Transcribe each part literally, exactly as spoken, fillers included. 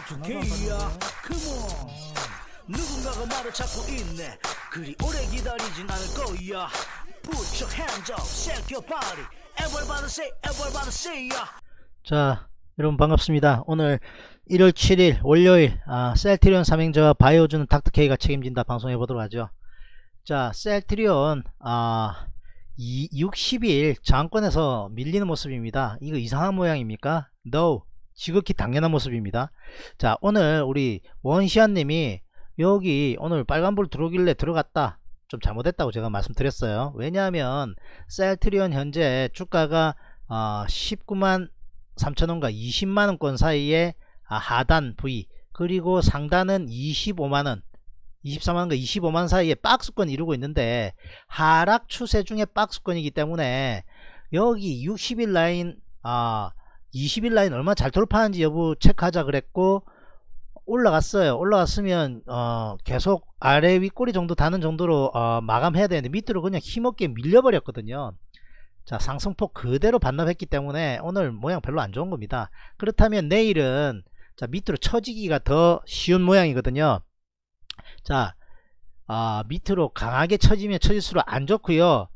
다프케이야 컴온 누군가가 말을 찾고 있네 그리 오래 기다리진 않을 거야 Put your hands up, shake your body Everybody say, everybody say ya. 자 여러분 반갑습니다. 오늘 일월 칠일 월요일 아, 셀트리온 삼행제와 바이오주는 닥터케이가 책임진다 방송해보도록 하죠. 자 셀트리온 아, 육십 일 저항권에서 밀리는 모습입니다. 이거 이상한 모양입니까? No, 지극히 당연한 모습입니다. 자 오늘 우리 원시안님이 여기 오늘 빨간불 들어오길래 들어갔다, 좀 잘못했다고 제가 말씀드렸어요. 왜냐하면 셀트리온 현재 주가가 어, 십구만 삼천원과 이십만원권 사이에 아, 하단 부위, 그리고 상단은 이십오만원, 이십사만원과 이십오만원 사이에 박스권 이루고 있는데 하락 추세 중에 박스권이기 때문에 여기 육십 일 라인 아, 이십 일 라인 얼마 잘 돌파하는지 여부 체크하자 그랬고 올라갔어요. 올라갔으면 어, 계속 아래 윗꼬리 정도 다는 정도로 어, 마감해야 되는데 밑으로 그냥 힘없게 밀려버렸거든요. 자 상승폭 그대로 반납했기 때문에 오늘 모양 별로 안 좋은 겁니다. 그렇다면 내일은 자 밑으로 처지기가 더 쉬운 모양이거든요. 자 아, 밑으로 강하게 처지면 처질수록 안 좋고요.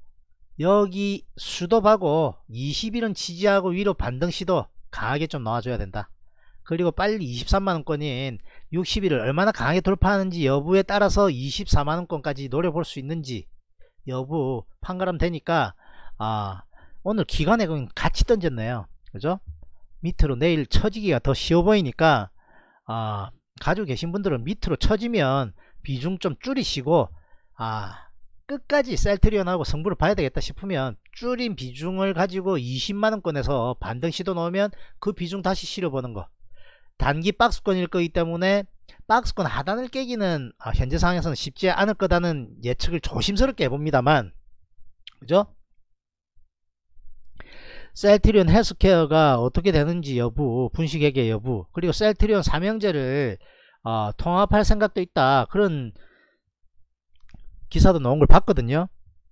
여기 수도하고 이십 일은 지지하고 위로 반등 시도 강하게 좀 나와줘야 된다. 그리고 빨리 이십삼만원권인 육십 일을 얼마나 강하게 돌파하는지 여부에 따라서 이십사만원권까지 노려볼 수 있는지 여부 판가름 되니까 아, 오늘 기관액은 같이 던졌네요. 그죠? 밑으로 내일 처지기가 더 쉬워 보이니까 아, 가지고 계신 분들은 밑으로 처지면 비중 좀 줄이시고 아, 끝까지 셀트리온하고 승부를 봐야 되겠다 싶으면 줄인 비중을 가지고 이십만원권에서 반등 시도 넣으면 그 비중 다시 실어보는 거. 단기 박스권일 거기 때문에 박스권 하단을 깨기는 아, 현재 상황에서는 쉽지 않을 거다는 예측을 조심스럽게 해봅니다만, 그죠? 셀트리온 헬스케어가 어떻게 되는지 여부, 분식회계 여부, 그리고 셀트리온 삼형제를 어, 통합할 생각도 있다, 그런 기사도 나온 걸 봤거든요.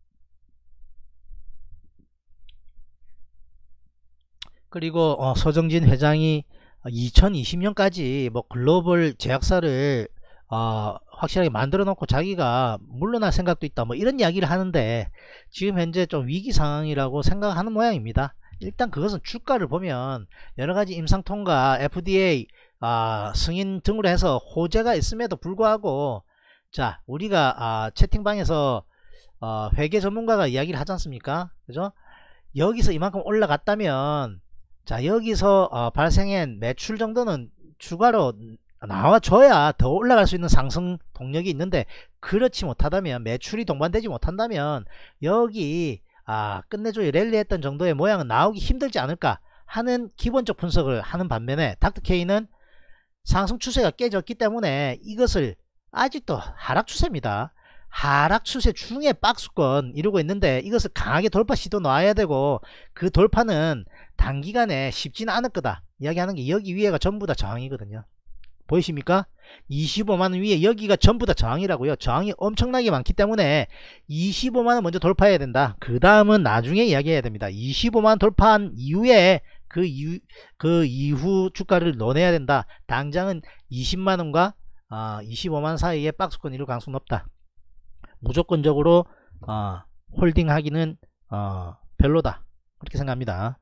그리고 어, 서정진 회장이 이천이십년까지 뭐 글로벌 제약사를 어, 확실하게 만들어 놓고 자기가 물러날 생각도 있다, 뭐 이런 이야기를 하는데 지금 현재 좀 위기 상황이라고 생각하는 모양입니다. 일단 그것은 주가를 보면 여러가지 임상통과 에프디에이 아, 승인 등으로 해서 호재가 있음에도 불구하고 자 우리가 아, 채팅방에서 어, 회계 전문가가 이야기를 하지 않습니까? 그죠? 여기서 이만큼 올라갔다면 자 여기서 어, 발생한 매출 정도는 추가로 나와줘야 더 올라갈 수 있는 상승 동력이 있는데 그렇지 못하다면, 매출이 동반되지 못한다면 여기 아, 끝내줘야 랠리했던 정도의 모양은 나오기 힘들지 않을까 하는 기본적 분석을 하는 반면에 닥터케이는 상승 추세가 깨졌기 때문에 이것을 아직도 하락 추세입니다. 하락 추세 중에 박스권 이루고 있는데 이것을 강하게 돌파 시도 놔야 되고 그 돌파는 단기간에 쉽지는 않을 거다 이야기하는 게 여기 위에가 전부 다 저항이거든요. 보이십니까? 이십오만원 위에 여기가 전부 다 저항이라고요. 저항이 엄청나게 많기 때문에 이십오만원 먼저 돌파해야 된다. 그 다음은 나중에 이야기해야 됩니다. 이십오만원 돌파한 이후에 그 이후, 그 이후 주가를 넣어내야 된다. 당장은 이십만원과 어, 이십오만원 사이에 박스권 이룰 가능성이 높다. 무조건적으로 어, 홀딩 하기는 어, 별로다, 그렇게 생각합니다.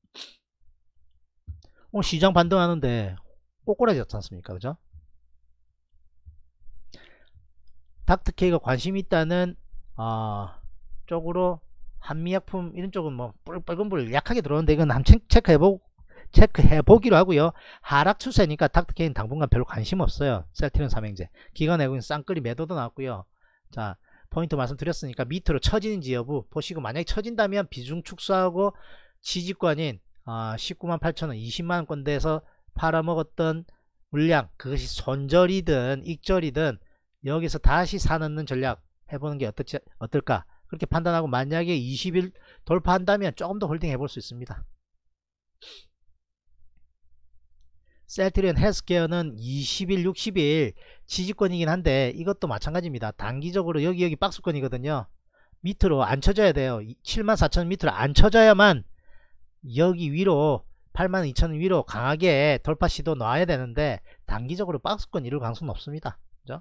오늘 시장 반등하는데 꼬꼬라졌지 않습니까? 그죠? 닥터케이가 관심이 있다는 어, 쪽으로 한미약품 이런 쪽은 뭐 빨간불 약하게 들어오는데 이건 한번 체크해보, 체크해보기로 하고요. 하락 추세니까 닥터케이는 당분간 별로 관심 없어요. 셀트리온 삼형제 기관내고는 쌍끌이 매도도 나왔고요. 자 포인트 말씀드렸으니까 밑으로 처지는지 여부 보시고, 만약에 처진다면 비중 축소하고 지지권인 어, 십구만 팔천원 이십만원권대에서 팔아먹었던 물량, 그것이 손절이든 익절이든 여기서 다시 사놓는 전략 해보는 게 어떨지, 어떨까 그렇게 판단하고, 만약에 이십 일 돌파한다면 조금 더 홀딩 해볼 수 있습니다. 셀트리온 헬스케어는 이십 일 육십 일 지지권이긴 한데 이것도 마찬가지입니다. 단기적으로 여기 여기 박스권이거든요. 밑으로 안 쳐져야 돼요. 칠만 사천원 밑으로 안 쳐져야만 여기 위로 팔만 이천 원 위로 강하게 돌파 시도 놔야 되는데 단기적으로 박스권 이룰 가능성은 없습니다. 그죠?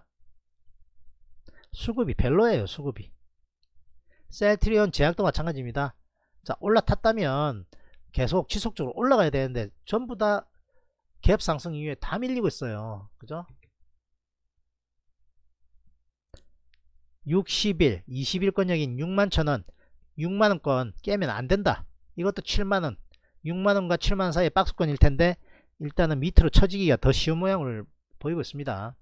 수급이 별로예요. 수급이. 셀트리온 제약도 마찬가지입니다. 자, 올라탔다면 계속 지속적으로 올라가야 되는데 전부 다 갭 상승 이후에 다 밀리고 있어요. 그죠? 육십 일, 이십 일권역인 육만 천 원, 육만 원권 깨면 안 된다. 이것도 칠만 원, 육만 원과 칠만 원 사이의 박스권일 텐데 일단은 밑으로 쳐지기가 더 쉬운 모양을 보이고 있습니다.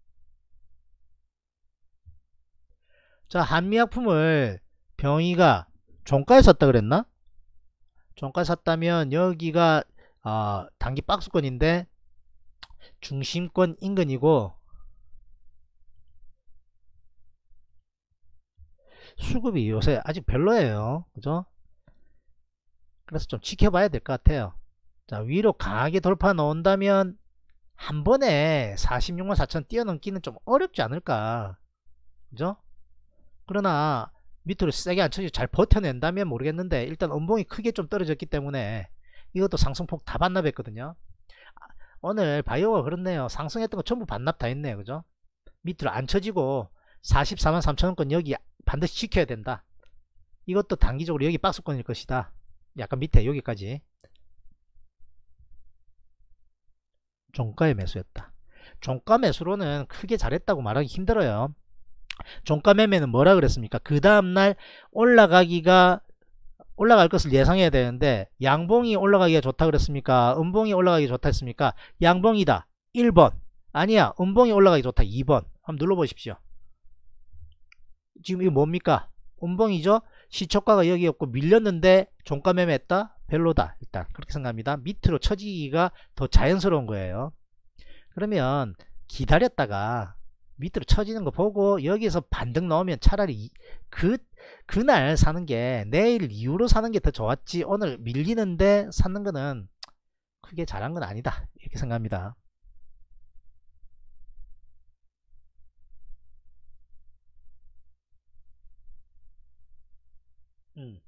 자, 한미약품을 병이가 종가에 샀다 그랬나? 종가에 샀다면 여기가 어, 단기 박스권인데 중심권 인근이고 수급이 요새 아직 별로예요. 그죠? 그래서 좀 지켜봐야 될 것 같아요. 자, 위로 강하게 돌파 나온다면 한 번에 사십육만 사천 뛰어넘기는 좀 어렵지 않을까. 그죠? 그러나 밑으로 세게 안 쳐지고 잘 버텨낸다면 모르겠는데 일단 음봉이 크게 좀 떨어졌기 때문에 이것도 상승폭 다 반납했거든요. 오늘 바이오가 그렇네요. 상승했던 거 전부 반납 다 했네요. 그죠? 밑으로 안 쳐지고 사십사만 삼천 원권 여기 반드시 지켜야 된다. 이것도 단기적으로 여기 박스권일 것이다. 약간 밑에 여기까지 종가에 매수했다. 종가 매수로는 크게 잘했다고 말하기 힘들어요. 종가 매매는 뭐라 그랬습니까? 그 다음날 올라가기가 올라갈 것을 예상해야 되는데 양봉이 올라가기가 좋다 그랬습니까? 음봉이 올라가기 좋다 했습니까? 양봉이다 일 번, 아니야 음봉이 올라가기 좋다 이 번. 한번 눌러보십시오. 지금 이거 뭡니까? 음봉이죠? 시초가가 여기였고 밀렸는데 종가 매매했다? 별로다. 일단 그렇게 생각합니다. 밑으로 쳐지기가 더 자연스러운 거예요. 그러면 기다렸다가 밑으로 쳐지는 거 보고 여기서 반등 나오면 차라리 그 그날 사는 게 내일 이후로 사는 게 더 좋았지 오늘 밀리는데 사는 거는 크게 잘한 건 아니다. 이렇게 생각합니다. 음.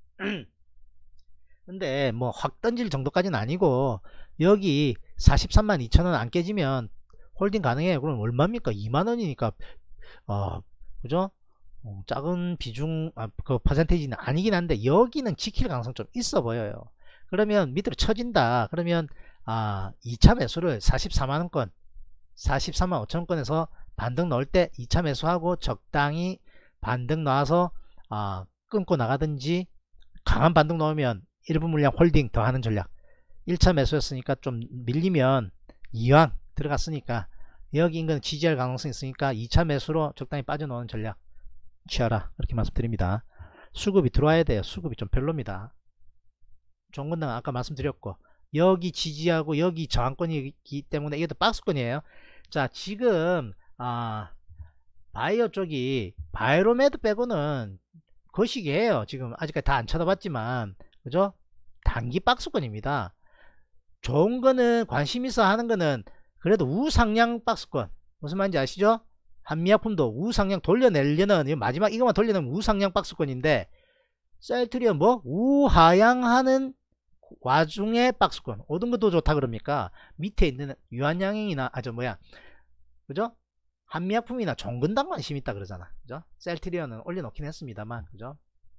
근데 뭐 확 던질 정도까지는 아니고 여기 사십삼만 이천 원 안 깨지면 홀딩 가능해요. 그럼 얼마입니까? 이만 원이니까 어 그죠? 어, 작은 비중 아, 그 퍼센테이지는 아니긴 한데 여기는 지킬 가능성 좀 있어 보여요. 그러면 밑으로 쳐진다. 그러면 아 이 차 매수를 사십사만 원권 사십사만 오천 원권에서 반등 넣을 때 이 차 매수하고 적당히 반등 나와서 아, 끊고 나가든지 강한 반등 넣으면 일부 물량 홀딩 더 하는 전략. 일 차 매수였으니까 좀 밀리면 이왕 들어갔으니까 여기 인근 지지할 가능성이 있으니까 이 차 매수로 적당히 빠져나오는 전략 취하라. 이렇게 말씀드립니다. 수급이 들어와야 돼요. 수급이 좀 별로입니다. 종근당 아까 말씀드렸고 여기 지지하고 여기 저항권이기 때문에 이것도 박스권이에요. 자, 지금 아 바이오 쪽이 바이로메드 빼고는 거시기해요. 지금 아직까지 다 안 쳐다봤지만 그죠? 단기 박스권입니다. 좋은 거는 관심 있어 하는 거는 그래도 우상향 박스권. 무슨 말인지 아시죠? 한미약품도 우상향 돌려내려는 마지막 이것만 돌려내면 우상향 박스권인데 셀트리온 뭐 우하향하는 와중에 박스권. 오든 것도 좋다 그럽니까? 밑에 있는 유한양행이나 아저 뭐야 그죠? 한미약품이나 종근당 관심 있다 그러잖아. 그죠? 셀트리온은 올려놓긴 했습니다만 그죠?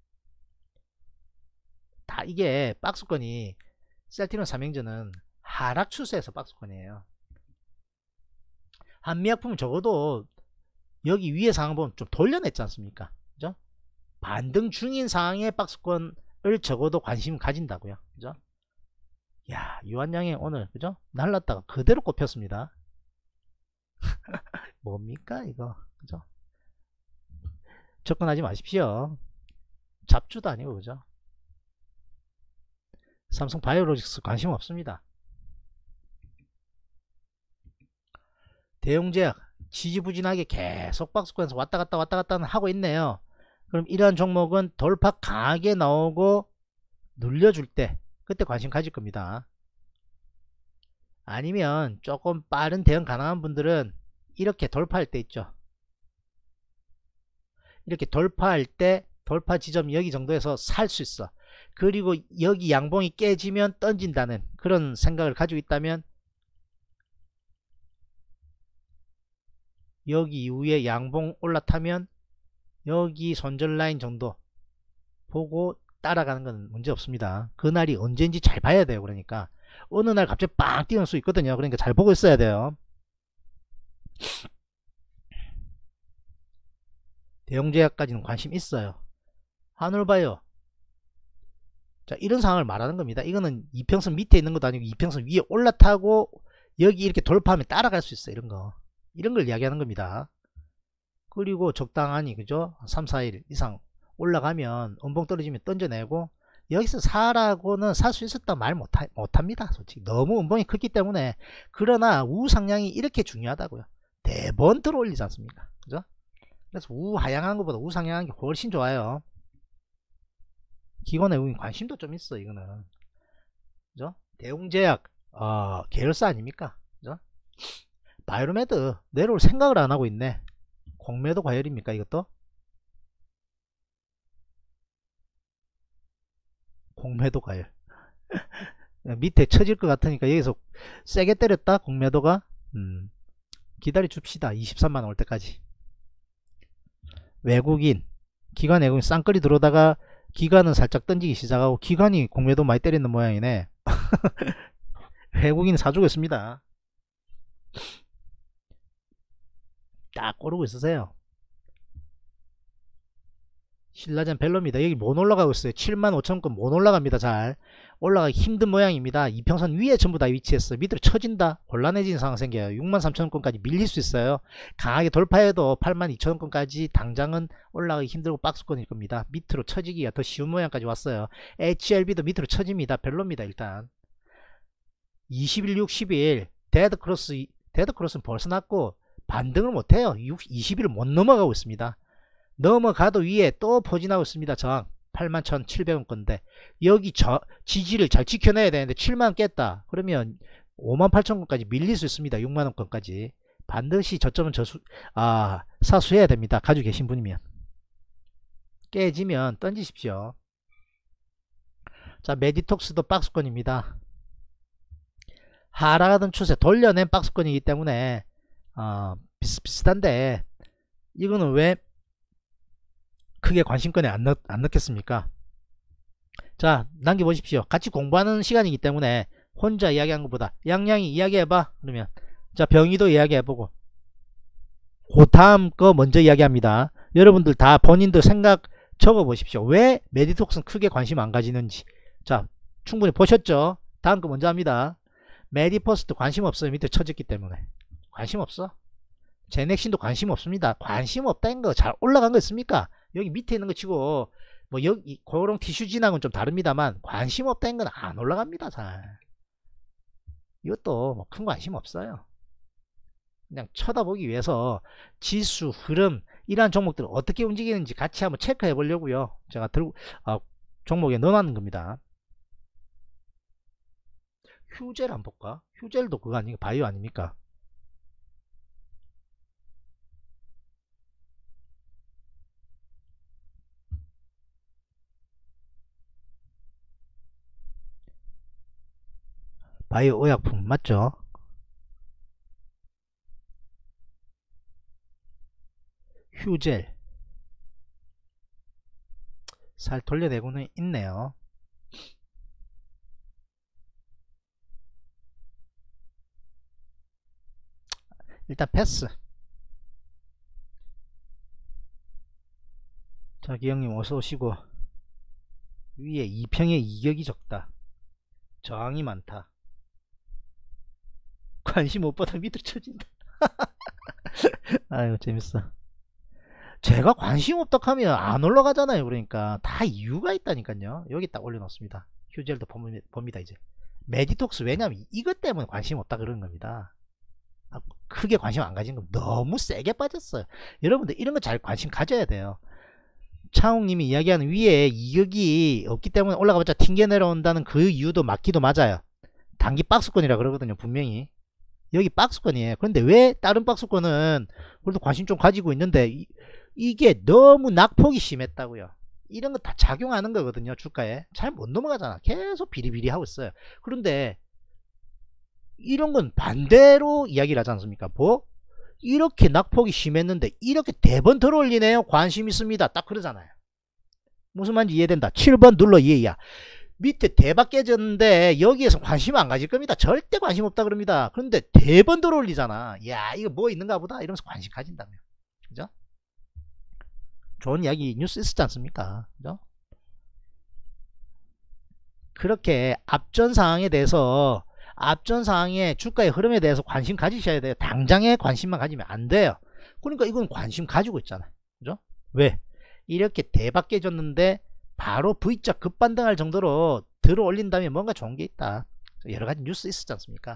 다 이게 박스권이 셀트리온 삼행전은 하락 추세에서 박스권이에요. 한미약품은 적어도 여기 위에 상황 보면 좀 돌려냈지 않습니까? 그죠? 반등 중인 상황의 박스권을 적어도 관심 가진다고요. 그죠? 야, 유한양행 오늘 그죠? 날랐다가 그대로 꼽혔습니다. 뭡니까 이거 그죠? 접근하지 마십시오. 잡주도 아니고 그죠? 삼성 바이오로직스 관심 없습니다. 대웅제약 지지부진하게 계속 박스권에서 왔다갔다 왔다갔다 하고 있네요. 그럼 이러한 종목은 돌파 강하게 나오고 눌려줄 때 그때 관심 가질 겁니다. 아니면 조금 빠른 대응 가능한 분들은 이렇게 돌파할 때 있죠. 이렇게 돌파할 때 돌파 지점 여기 정도에서 살 수 있어. 그리고 여기 양봉이 깨지면 던진다는 그런 생각을 가지고 있다면 여기 이후에 양봉 올라타면 여기 손절 라인 정도 보고 따라가는 건 문제 없습니다. 그날이 언제인지 잘 봐야 돼요. 그러니까 어느 날 갑자기 빵 뛰는 수 있거든요. 그러니까 잘 보고 있어야 돼요. 대형제약까지는 관심 있어요. 하늘 봐요. 자, 이런 상황을 말하는 겁니다. 이거는 이평선 밑에 있는 것도 아니고 이평선 위에 올라타고 여기 이렇게 돌파하면 따라갈 수 있어요. 이런 거. 이런 걸 이야기하는 겁니다. 그리고 적당하니 그죠? 삼, 사 일 이상 올라가면 음봉 떨어지면 던져내고 여기서 사라고는 살 수 있었다 말 못하, 못합니다. 솔직히 너무 음봉이 크기 때문에. 그러나 우상향이 이렇게 중요하다고요. 대번 들어올리지 않습니까? 그죠? 그래서 우하향한 것보다 우상향한 게 훨씬 좋아요. 기관에 관심도 좀 있어. 이거는 그죠? 대웅제약 어, 계열사 아닙니까? 그죠? 바이오메드 내려올 생각을 안 하고 있네. 공매도 과열입니까 이것도? 공매도 과열. 밑에 처질 것 같으니까 여기서 세게 때렸다 공매도가. 음, 기다려 줍시다. 이십삼만 원 올 때까지. 외국인 기관 외국인 쌍끌이 들어오다가 기관은 살짝 던지기 시작하고 기관이 공매도 많이 때리는 모양이네. 외국인 사주고 있습니다. 딱 고르고 있으세요. 신라젠 벨로입니다. 여기 못 올라가고 있어요. 칠만 오천권 못 올라갑니다. 잘 올라가기 힘든 모양입니다. 이평선 위에 전부 다 위치했어요. 밑으로 쳐진다 곤란해지는 상황 생겨요. 육만 삼천원권까지 밀릴 수 있어요. 강하게 돌파해도 팔만 이천원권까지 당장은 올라가기 힘들고 박스권일 겁니다. 밑으로 쳐지기가 더 쉬운 모양까지 왔어요. 에이치엘비도 밑으로 쳐집니다. 별로입니다. 일단 이십일, 육십일 데드크로스 데드크로스는 벌써 났고 반등을 못해요. 이십일을 못 넘어가고 있습니다. 넘어가도 위에 또 포진하고 있습니다. 저항 팔만 천칠백원권인데 여기 저 지지를 잘 지켜내야 되는데 칠만 깼다 그러면 오만 팔천원까지 밀릴 수 있습니다. 육만원권까지 반드시 저점은 저수 아 사수해야 됩니다. 가지고 계신 분이면. 깨지면 던지십시오. 자, 메디톡스도 박스권입니다. 하락하던 추세 돌려낸 박스권이기 때문에 어, 비슷비슷한데 이거는 왜 크게 관심권에 안, 넣, 안 넣겠습니까? 자, 남겨보십시오. 같이 공부하는 시간이기 때문에 혼자 이야기한 것보다 양양이 이야기해봐. 그러면 자, 병이도 이야기해보고 그 다음 거 먼저 이야기합니다. 여러분들 다 본인들 생각 적어보십시오. 왜 메디톡스는 크게 관심 안 가지는지. 자, 충분히 보셨죠? 다음 거 먼저 합니다. 메디포스트 관심 없어요. 밑에 쳐졌기 때문에 관심 없어. 제넥신도 관심 없습니다. 관심 없다는 거 잘 올라간 거 있습니까? 여기 밑에 있는 거 치고 뭐 여기 그런 티슈진하고는 좀 다릅니다만 관심 없다는 건 안 올라갑니다. 잘. 이것도 뭐 큰 관심 없어요. 그냥 쳐다보기 위해서 지수, 흐름 이러한 종목들을 어떻게 움직이는지 같이 한번 체크해 보려고요. 제가 들고 어, 종목에 넣어놨는 겁니다. 휴젤 한번 볼까? 휴젤도 그거 아니고 바이오 아닙니까? 바이오 의약품 맞죠? 휴젤 살 돌려내고는 있네요. 일단 패스. 자, 기영님 어서오시고. 위에 이평의 이격이 적다. 저항이 많다. 관심 못 받아 밑으로 쳐진다. 아유 재밌어. 제가 관심 없다 하면 안 올라가잖아요. 그러니까 다 이유가 있다니까요. 여기 딱 올려놓습니다. 휴젤도 봅니다. 이제 메디톡스 왜냐면 이것 때문에 관심 없다 그러는 겁니다. 아, 크게 관심 안 가진 건 너무 세게 빠졌어요. 여러분들 이런 거 잘 관심 가져야 돼요. 차홍님이 이야기하는 위에 이격이 없기 때문에 올라가봤자 튕겨 내려온다는 그 이유도 맞기도 맞아요. 단기 박스권이라 그러거든요. 분명히 여기 박스권이에요. 그런데 왜 다른 박스권은 그래도 관심 좀 가지고 있는데 이, 이게 너무 낙폭이 심했다고요. 이런 거 다 작용하는 거거든요. 주가에 잘 못 넘어가잖아. 계속 비리비리 하고 있어요. 그런데 이런 건 반대로 이야기를 하지 않습니까? 뭐 이렇게 낙폭이 심했는데 이렇게 대번 들어올리네요. 관심 있습니다. 딱 그러잖아요. 무슨 말인지 이해된다. 칠 번 눌러 이해야. 밑에 대박 깨졌는데 여기에서 관심 안 가질 겁니다. 절대 관심 없다 그럽니다. 그런데 대번 들어올리잖아. 야 이거 뭐 있는가 보다 이러면서 관심 가진다며. 그죠? 좋은 이야기 뉴스 있었지 않습니까? 그죠? 그렇게 앞전 상황에 대해서 앞전 상황의 주가의 흐름에 대해서 관심 가지셔야 돼요. 당장에 관심만 가지면 안 돼요. 그러니까 이건 관심 가지고 있잖아요. 그죠? 왜? 이렇게 대박 깨졌는데 바로 V자 급반등할 정도로 들어 올린다면 뭔가 좋은 게 있다. 여러가지 뉴스 있었지 않습니까?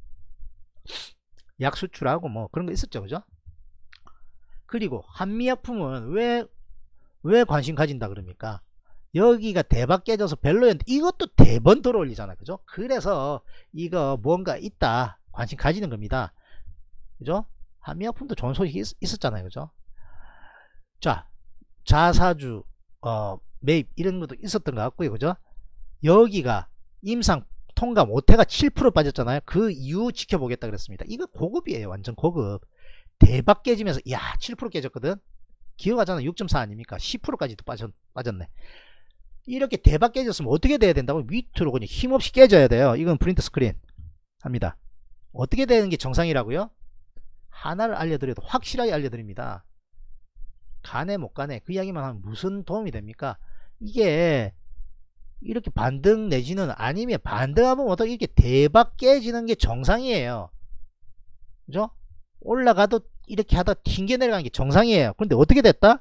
약 수출하고 뭐 그런 거 있었죠. 그죠? 그리고 한미약품은 왜, 왜 관심 가진다 그럽니까? 여기가 대박 깨져서 별로였는데 이것도 대번 들어 올리잖아. 그죠? 그래서 이거 뭔가 있다. 관심 가지는 겁니다. 그죠? 한미약품도 좋은 소식이 있, 있었잖아요. 그죠? 자, 자사주, 어, 매입 이런 것도 있었던 것 같고요. 그죠? 여기가 임상 통과 못해가 칠 퍼센트 빠졌잖아요. 그 이후 지켜보겠다 그랬습니다. 이거 고급이에요. 완전 고급. 대박 깨지면서 야 칠 퍼센트 깨졌거든. 기억하잖아. 육 점 사 아닙니까? 십 퍼센트까지도 빠졌, 빠졌네. 이렇게 대박 깨졌으면 어떻게 돼야 된다고? 밑으로 그냥 힘없이 깨져야 돼요. 이건 프린트 스크린 합니다. 어떻게 되는 게 정상이라고요? 하나를 알려드려도 확실하게 알려드립니다. 가네 못 가네 그 이야기만 하면 무슨 도움이 됩니까? 이게 이렇게 반등 내지는 아니면 반등하면 어떻게 이렇게 대박 깨지는 게 정상이에요. 그죠? 올라가도 이렇게 하다 튕겨 내려가는 게 정상이에요. 그런데 어떻게 됐다?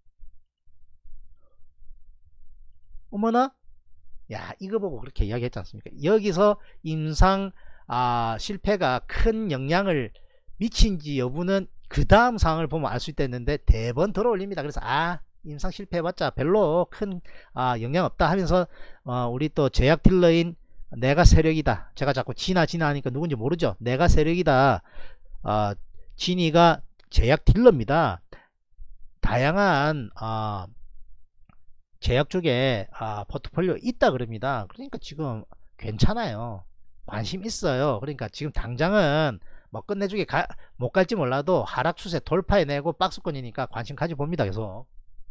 어머나? 야 이거 보고 그렇게 이야기했지 않습니까? 여기서 임상 아, 실패가 큰 영향을 미친지 여부는 그 다음 상황을 보면 알 수 있다는데 대번 들어 올립니다. 그래서 아 임상 실패해봤자 별로 큰 아, 영향 없다 하면서 어, 우리 또 제약 딜러인 내가 세력이다. 제가 자꾸 지나 지나 하니까 누군지 모르죠. 내가 세력이다. 어, 진이가 제약 딜러입니다. 다양한 어, 제약 쪽에 아, 포트폴리오 있다 그럽니다. 그러니까 지금 괜찮아요. 관심 있어요. 그러니까 지금 당장은 뭐 끝내주게 가, 못 갈지 몰라도 하락 추세 돌파해내고 박스권이니까 관심 가져봅니다. 계속.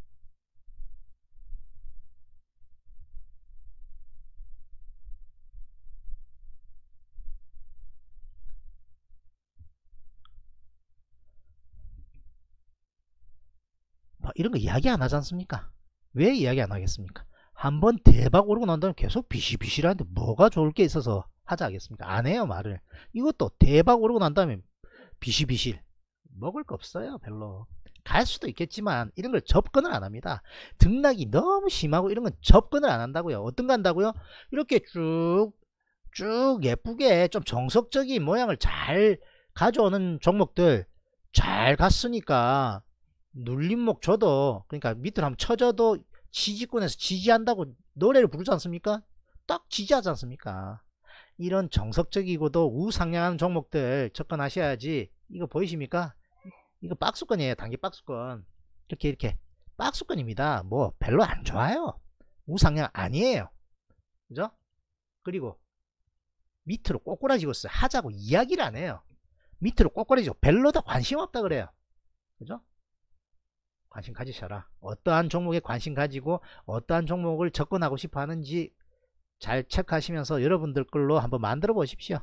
뭐 이런 거 이야기 안 하지 않습니까? 왜 이야기 안 하겠습니까? 한번 대박 오르고 난 다음에 계속 비실비실하는데 뭐가 좋을 게 있어서 하자 하겠습니까? 안 해요 말을. 이것도 대박 오르고 난 다음에 비실비실 먹을 거 없어요. 별로. 갈 수도 있겠지만 이런 걸 접근을 안 합니다. 등락이 너무 심하고 이런 건 접근을 안 한다고요. 어떤 거 한다고요? 이렇게 쭉 쭉 예쁘게 좀 정석적인 모양을 잘 가져오는 종목들 잘 갔으니까 눌림목 줘도 그러니까 밑으로 한번 쳐줘도 지지권에서 지지한다고 노래를 부르지 않습니까? 딱 지지하지 않습니까? 이런 정석적이고도 우상향하는 종목들 접근하셔야지. 이거 보이십니까? 이거 박스권이에요. 단기 박스권. 이렇게 이렇게 박스권입니다. 뭐 별로 안 좋아요. 우상향 아니에요. 그죠? 그리고 밑으로 꼬꾸라지고 있어요. 하자고 이야기를 안 해요. 밑으로 꼬꾸라지고 별로 다 관심 없다 그래요. 그죠? 관심 가지셔라. 어떠한 종목에 관심 가지고 어떠한 종목을 접근하고 싶어 하는지 잘 체크하시면서 여러분들 걸로 한번 만들어 보십시오.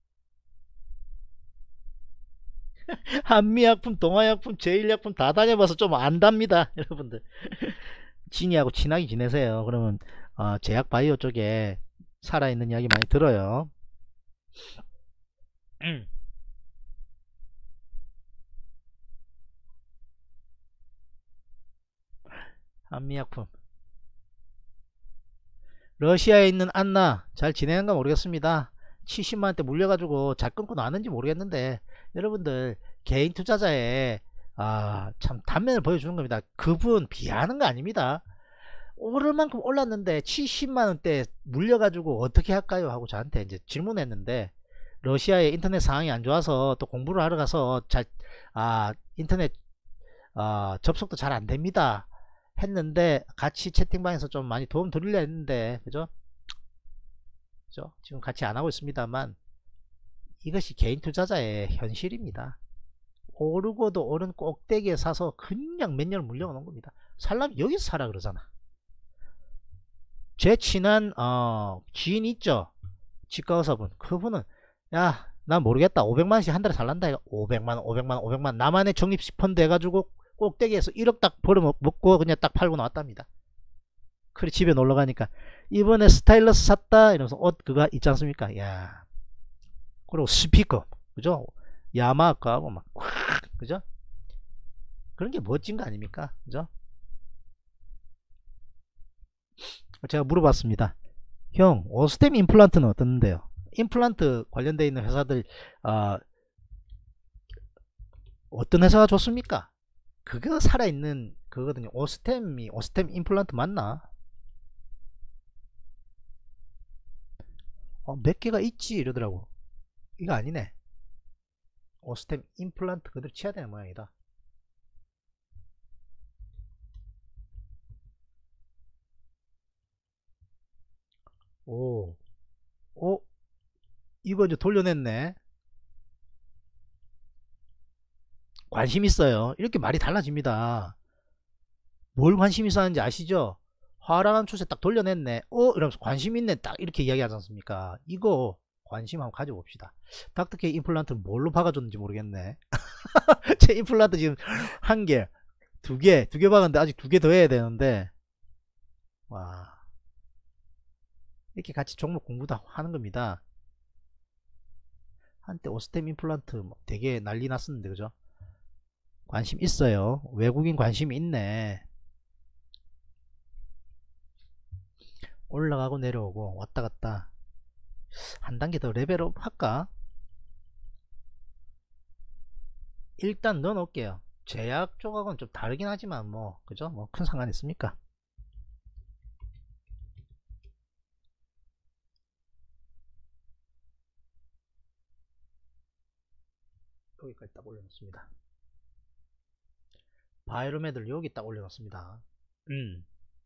한미약품, 동아약품, 제일약품 다 다녀봐서 좀 안답니다. 여러분들 진이하고 친하게 지내세요. 그러면 어, 제약바이오 쪽에 살아있는 이야기 많이 들어요. 음. 한미약품 러시아에 있는 안나 잘 지내는가 모르겠습니다. 칠십만원대 물려가지고 잘 끊고 나는지 모르겠는데 여러분들 개인 투자자의 아, 참 단면을 보여주는 겁니다. 그분 비하하는 거 아닙니다. 오를 만큼 올랐는데 칠십만원대 물려가지고 어떻게 할까요 하고 저한테 이제 질문했는데 러시아의 인터넷 상황이 안 좋아서 또 공부를 하러 가서 잘 아 인터넷 아, 접속도 잘 안됩니다 했는데 같이 채팅방에서 좀 많이 도움 드리려 했는데 그죠? 그죠? 지금 같이 안 하고 있습니다만 이것이 개인 투자자의 현실입니다. 오르고도 오른 꼭대기에 사서 그냥 몇 년을 물려놓은 겁니다. 살려면 여기서 사라 그러잖아. 제 친한 어, 지인 있죠, 치과의사분. 그분은 야 난 모르겠다, 오백만원씩 한 달에 살란다. 오백만원 오백만원 오백만원 나만의 적립식 펀드 해가지고 꼭대기에서 일억 딱 벌어먹고 그냥 딱 팔고 나왔답니다. 그래 집에 놀러가니까 이번에 스타일러스 샀다 이러면서 옷 그거 있지 않습니까? 야, 그리고 스피커 그죠? 야마 거하고 막 그죠? 그런 게 멋진 거 아닙니까? 그죠? 제가 물어봤습니다. 형, 오스템 임플란트는 어떻는데요? 임플란트 관련되어 있는 회사들 어, 어떤 회사가 좋습니까? 그거 살아있는 그거거든요. 오스템이 오스템 임플란트 맞나? 어, 몇 개가 있지 이러더라고. 이거 아니네. 오스템 임플란트 그대로 치야 되는 모양이다. 오, 오, 이거 이제 돌려냈네. 관심 있어요. 이렇게 말이 달라집니다. 뭘 관심 있어 하는지 아시죠? 화랑한 추세 딱 돌려냈네. 어? 이러면서 관심 있네. 딱 이렇게 이야기하지 않습니까? 이거 관심 한번 가져봅시다. 닥터케이 임플란트를 뭘로 박아줬는지 모르겠네. 제 임플란트 지금 한 개, 두 개, 두 개 박았는데 아직 두 개 더 해야 되는데, 와. 이렇게 같이 종목 공부도 하는 겁니다. 한때 오스템 임플란트 되게 난리 났었는데, 그죠? 관심 있어요. 외국인 관심이 있네. 올라가고 내려오고 왔다 갔다. 한 단계 더 레벨업 할까? 일단 넣어 놓을게요. 제약 쪽하고는 좀 다르긴 하지만 뭐 그죠? 뭐 큰 상관 있습니까? 여기까지 딱 올려놓습니다. 바이로메들 여기 딱 올려놓습니다. 음.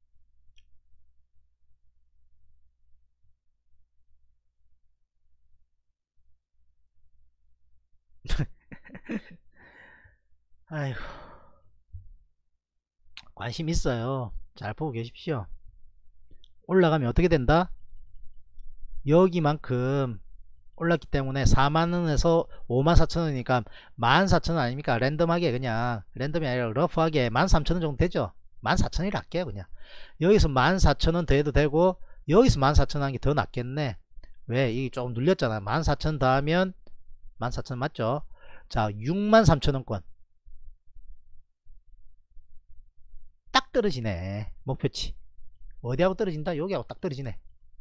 아이고, 관심 있어요. 잘 보고 계십시오. 올라가면 어떻게 된다? 여기만큼 올랐기 때문에 사만원에서 오만 사천원이니까 만 사천원 아닙니까? 랜덤하게 그냥 랜덤이 아니라 러프하게 만 삼천원 정도 되죠. 만 사천원이라 할게요. 그냥 여기서 만 사천원 더 해도 되고 여기서 만 사천원 한 게 더 낫겠네. 왜? 이게 조금 눌렸잖아. 만 사천 더 하면 만 사천 맞죠? 자, 육만 삼천원권 딱 떨어지네. 목표치 어디하고 떨어진다? 여기하고 딱 떨어지네.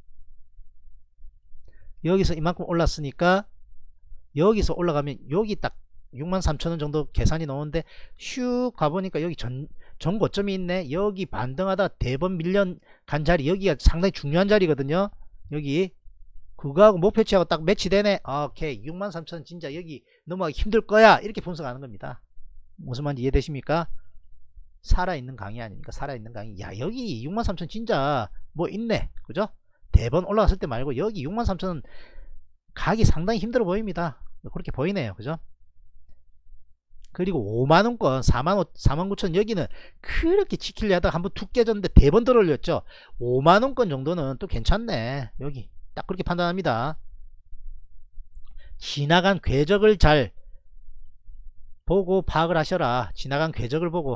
여기서 이만큼 올랐으니까 여기서 올라가면 여기 딱 육만 삼천원 정도 계산이 나오는데 슉 가보니까 여기 전, 전고점이 있네. 여기 반등하다 대번 밀려 간 자리, 여기가 상당히 중요한 자리거든요. 여기 그거하고 목표치하고 딱 매치되네. 오케이, 육만 삼천원 진짜 여기 넘어가기 힘들 거야, 이렇게 분석하는 겁니다. 무슨 말인지 이해되십니까? 살아있는 강의 아닙니까? 살아있는 강의. 야, 여기 육만 삼천 진짜 뭐 있네, 그죠? 대번 올라갔을 때 말고 여기 육만 삼천원 가기 상당히 힘들어 보입니다. 그렇게 보이네요, 그죠? 그리고 오만원권 사만 구천 여기는 그렇게 지키려 하다가 한번 툭 깨졌는데 대번 들어올렸죠. 오만원권 정도는 또 괜찮네. 여기 딱 그렇게 판단합니다. 지나간 궤적을 잘 보고 파악을 하셔라. 지나간 궤적을 보고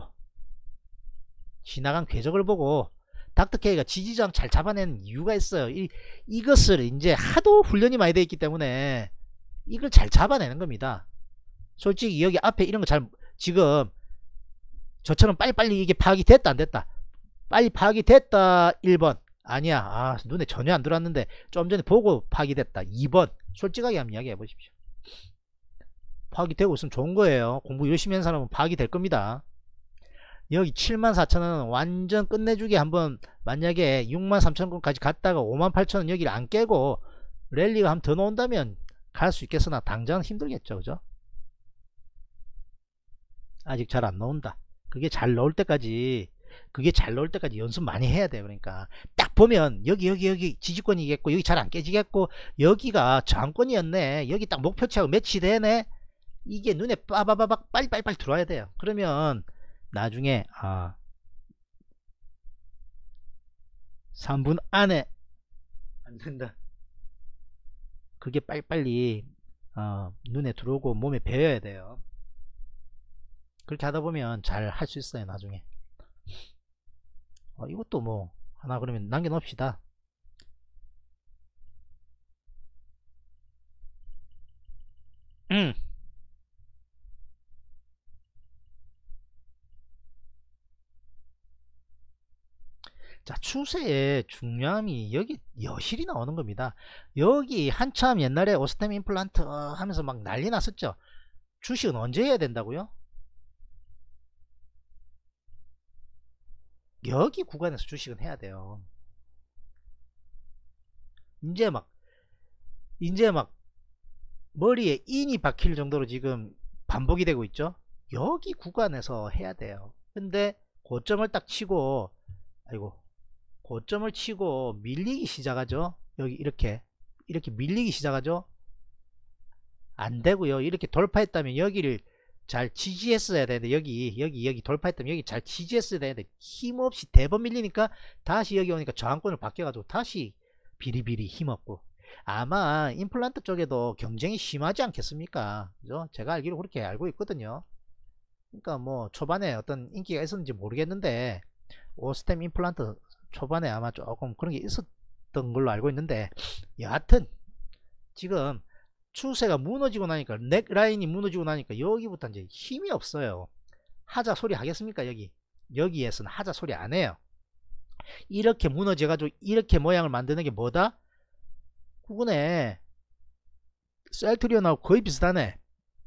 지나간 궤적을 보고 닥터케이가 지지저항 잘 잡아내는 이유가 있어요. 이, 이것을 이제 하도 훈련이 많이 되어 있기 때문에 이걸 잘 잡아내는 겁니다. 솔직히 여기 앞에 이런 거 잘 지금 저처럼 빨리빨리 이게 파악이 됐다 안 됐다, 빨리 파악이 됐다 일 번 아니야, 아 눈에 전혀 안 들어왔는데 좀 전에 보고 파악이 됐다 이 번 솔직하게 한번 이야기해 보십시오. 파악이 되고 있으면 좋은 거예요. 공부 열심히 한 사람은 파악이 될 겁니다. 여기 칠만 사천원 완전 끝내주게 한번 만약에 육만 삼천원까지 갔다가 오만 팔천원 여기를 안 깨고 랠리가 한 번 더 나온다면 갈 수 있겠으나 당장은 힘들겠죠, 그죠? 아직 잘 안 나온다. 그게 잘 나올 때까지 그게 잘 나올 때까지 연습 많이 해야 돼요. 그러니까 딱 보면 여기 여기 여기 지지권이겠고 여기 잘 안 깨지겠고 여기가 저항권이었네, 여기 딱 목표치하고 매치되네, 이게 눈에 빠바바박 빨리빨리빨리 들어와야 돼요. 그러면 나중에 아 삼 분 안에 안 된다, 그게 빨리빨리 어, 눈에 들어오고 몸에 배어야 돼요. 그렇게 하다 보면 잘 할 수 있어요 나중에. 어, 이것도 뭐 하나 그러면 남겨놓읍시다. 음. 자, 추세의 중요함이 여기 여실히 나오는 겁니다. 여기 한참 옛날에 오스템 임플란트 하면서 막 난리 났었죠. 주식은 언제 해야 된다고요? 여기 구간에서 주식은 해야 돼요. 이제 막 이제 막 머리에 인이 박힐 정도로 지금 반복이 되고 있죠. 여기 구간에서 해야 돼요. 근데 고점을 딱 치고 아이고 고점을 치고 밀리기 시작하죠. 여기 이렇게 이렇게 밀리기 시작하죠. 안 되고요. 이렇게 돌파했다면 여기를 잘 지지했어야 되는데 여기 여기 여기 돌파했다면 여기 잘 지지했어야 되는데 힘없이 대번 밀리니까 다시 여기 오니까 저항권을 바뀌어가지고 다시 비리비리 힘없고, 아마 임플란트 쪽에도 경쟁이 심하지 않겠습니까? 그죠? 제가 알기로 그렇게 알고 있거든요. 그러니까 뭐 초반에 어떤 인기가 있었는지 모르겠는데 오스템 임플란트 초반에 아마 조금 그런 게 있었던 걸로 알고 있는데, 여하튼 지금 추세가 무너지고 나니까 넥라인이 무너지고 나니까 여기부터 이제 힘이 없어요. 하자 소리 하겠습니까? 여기 여기에서는 하자 소리 안 해요. 이렇게 무너져 가지고 이렇게 모양을 만드는 게 뭐다? 구근에 셀트리온하고 거의 비슷하네,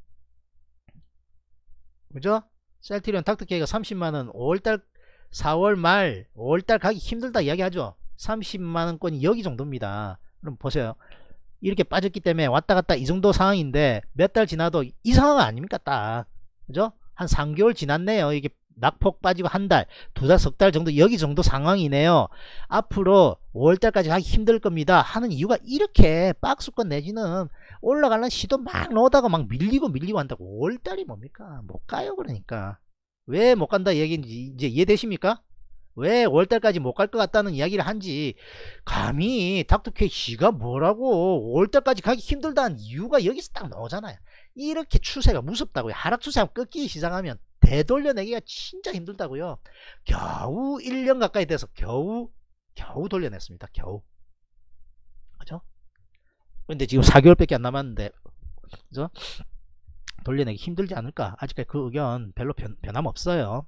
그죠? 셀트리온 닥터케이가 삼십만원 오월달 사월 말 오월달 가기 힘들다 이야기하죠. 삼십만원권이 여기 정도입니다. 그럼 보세요, 이렇게 빠졌기 때문에 왔다갔다 이 정도 상황인데 몇 달 지나도 이 상황 아닙니까? 딱 그죠? 한 삼 개월 지났네요. 이게 낙폭 빠지고 한 달, 두 달, 석 달 정도 여기 정도 상황이네요. 앞으로 오월달까지 하기 힘들 겁니다 하는 이유가 이렇게 박스권 내지는 올라가는 시도 막 넣다가 막 밀리고 밀리고 한다고 오월달이 뭡니까? 못 가요. 그러니까 왜 못 간다 얘기인지 이제 이해되십니까? 왜 오월달까지 못 갈 것 같다는 이야기를 한지, 감히 닥터케이 씨가 뭐라고 오월달까지 가기 힘들다는 이유가 여기서 딱 나오잖아요. 이렇게 추세가 무섭다고요. 하락 추세가 꺾이기 시작하면 되돌려내기가 진짜 힘들다고요. 겨우 일 년 가까이 돼서 겨우 겨우 돌려냈습니다. 겨우. 그죠? 근데 지금 사 개월밖에 안 남았는데 그죠? 돌려내기 힘들지 않을까? 아직까지 그 의견 별로 변, 변함 없어요.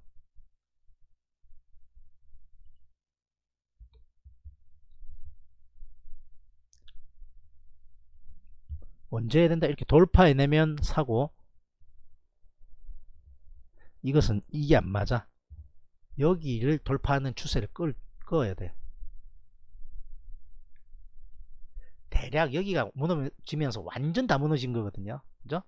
언제 해야 된다? 이렇게 돌파해내면 사고, 이것은 이게 안 맞아. 여기를 돌파하는 추세를 끌, 끄어야 돼. 대략 여기가 무너지면서 완전 다 무너진 거거든요. 그죠?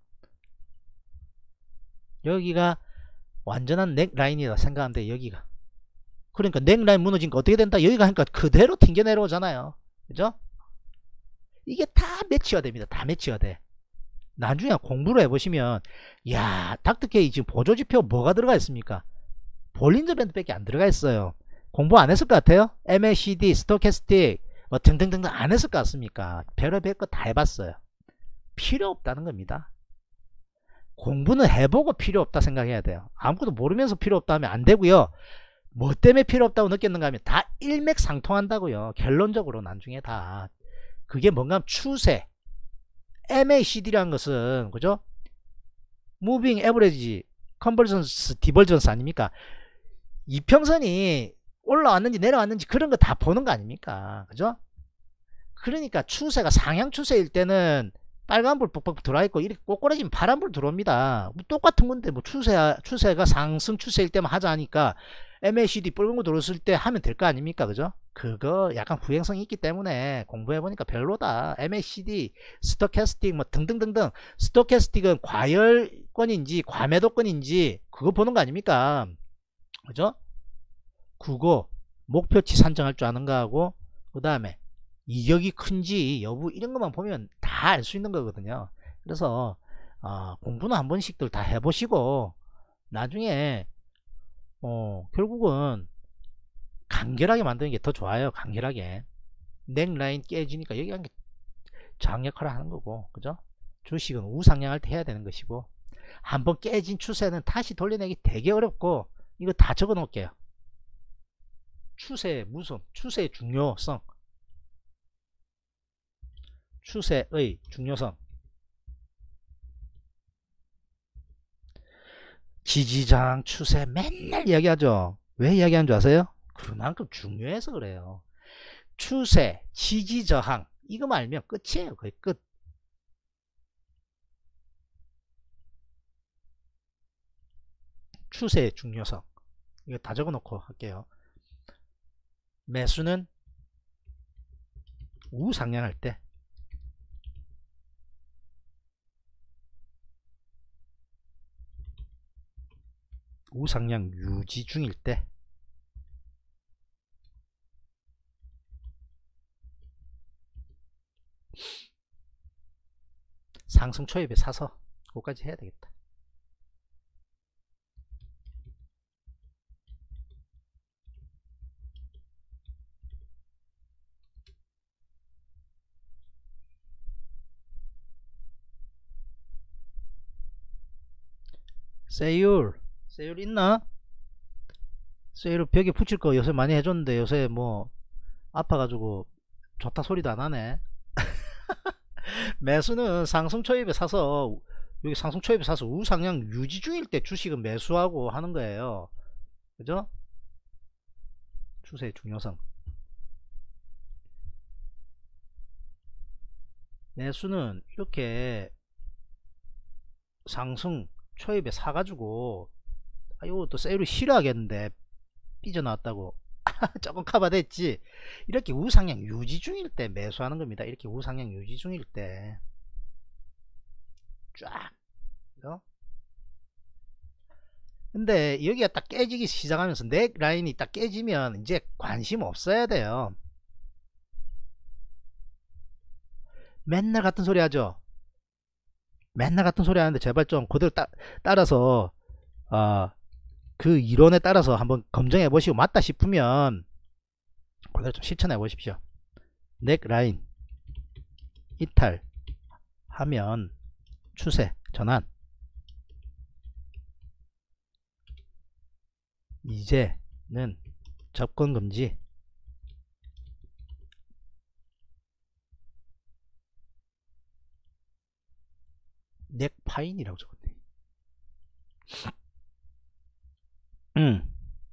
여기가 완전한 넥라인이라 생각하는데 여기가, 그러니까 넥라인 무너진 거 어떻게 된다? 여기가 하니까 그대로 튕겨 내려오잖아요. 그죠? 이게 다 매치가 됩니다. 다 매치가 돼. 나중에 공부를 해보시면, 야, 닥터케이 지금 보조지표 뭐가 들어가 있습니까? 볼린저 밴드 밖에 안 들어가 있어요. 공부 안 했을 것 같아요? 엠에이시디, 스토캐스틱 뭐 등등등등 안 했을 것 같습니까? 별의별 거 다 해봤어요. 필요 없다는 겁니다. 공부는 해보고 필요 없다 생각해야 돼요. 아무것도 모르면서 필요 없다 하면 안 되고요. 뭐 때문에 필요 없다고 느꼈는가 하면 다 일맥상통한다고요. 결론적으로 나중에 다. 그게 뭔가 하면 추세, 엠에이시디라는 것은 그죠? Moving Average Convergence Divergence 아닙니까? 이평선이 올라왔는지 내려왔는지 그런 거 다 보는 거 아닙니까? 그죠? 그러니까 추세가 상향 추세일 때는 빨간불 뻑뻑 들어와 있고 이렇게 꼬꾸라지면 파란불 들어옵니다. 뭐 똑같은 건데 뭐 추세, 추세가 상승 추세일 때만 하자 하니까 엠에이시디 빨간 거 들어왔을 때 하면 될 거 아닙니까? 그죠? 그거 약간 후행성이 있기 때문에 공부해보니까 별로다. 엠에이시디, 스토캐스틱 뭐 등등등등. 스토캐스틱은 과열권인지 과매도권인지 그거 보는 거 아닙니까? 그죠? 국어, 목표치 산정할 줄 아는 거하고 그 다음에 이격이 큰지 여부 이런 것만 보면 다 알 수 있는 거거든요. 그래서 어, 공부는 한 번씩들 다 해보시고 나중에 어, 결국은 간결하게 만드는 게 더 좋아요. 간결하게 넥라인 깨지니까 여기 한 게 저항 역할을 하는 거고, 그죠? 주식은 우상향할 때 해야 되는 것이고, 한번 깨진 추세는 다시 돌려내기 되게 어렵고, 이거 다 적어 놓을게요. 추세의 무슨, 추세의 중요성, 추세의 중요성, 지지장 추세 맨날 이야기하죠. 왜 이야기하는 줄 아세요? 그만큼 중요해서 그래요. 추세, 지지저항 이거만 알면 끝이에요. 거의 끝. 추세의 중요성 이거 다 적어 놓고 할게요. 매수는 우상향할 때, 우상향 유지 중일 때, 상승 초입에 사서 그거까지 해야 되겠다. 세율 세율 있나? 세율 벽에 붙일 거 요새 많이 해줬는데 요새 뭐 아파가지고 좋다 소리도 안 하네. 매수는 상승 초입에 사서, 여기 상승 초입에 사서 우상향 유지 중일 때 주식은 매수하고 하는 거예요. 그죠? 추세의 중요성. 매수는 이렇게 상승 초입에 사가지고, 아, 이거 또 세율이 싫어하겠는데 삐져나왔다고 조금 커버됐지. 이렇게 우상향 유지 중일 때 매수하는 겁니다. 이렇게 우상향 유지 중일 때 쫙. 근데 여기가 딱 깨지기 시작하면서 넥 라인이 딱 깨지면 이제 관심 없어야 돼요. 맨날 같은 소리 하죠. 맨날 같은 소리 하는데 제발 좀 그대로 따, 따라서 어, 그 이론에 따라서 한번 검증해 보시고 맞다 싶으면 그대로 좀 실천해 보십시오. 넥 라인 이탈하면 추세 전환, 이제는 접근 금지, 넥파인이라고 적었네. 음.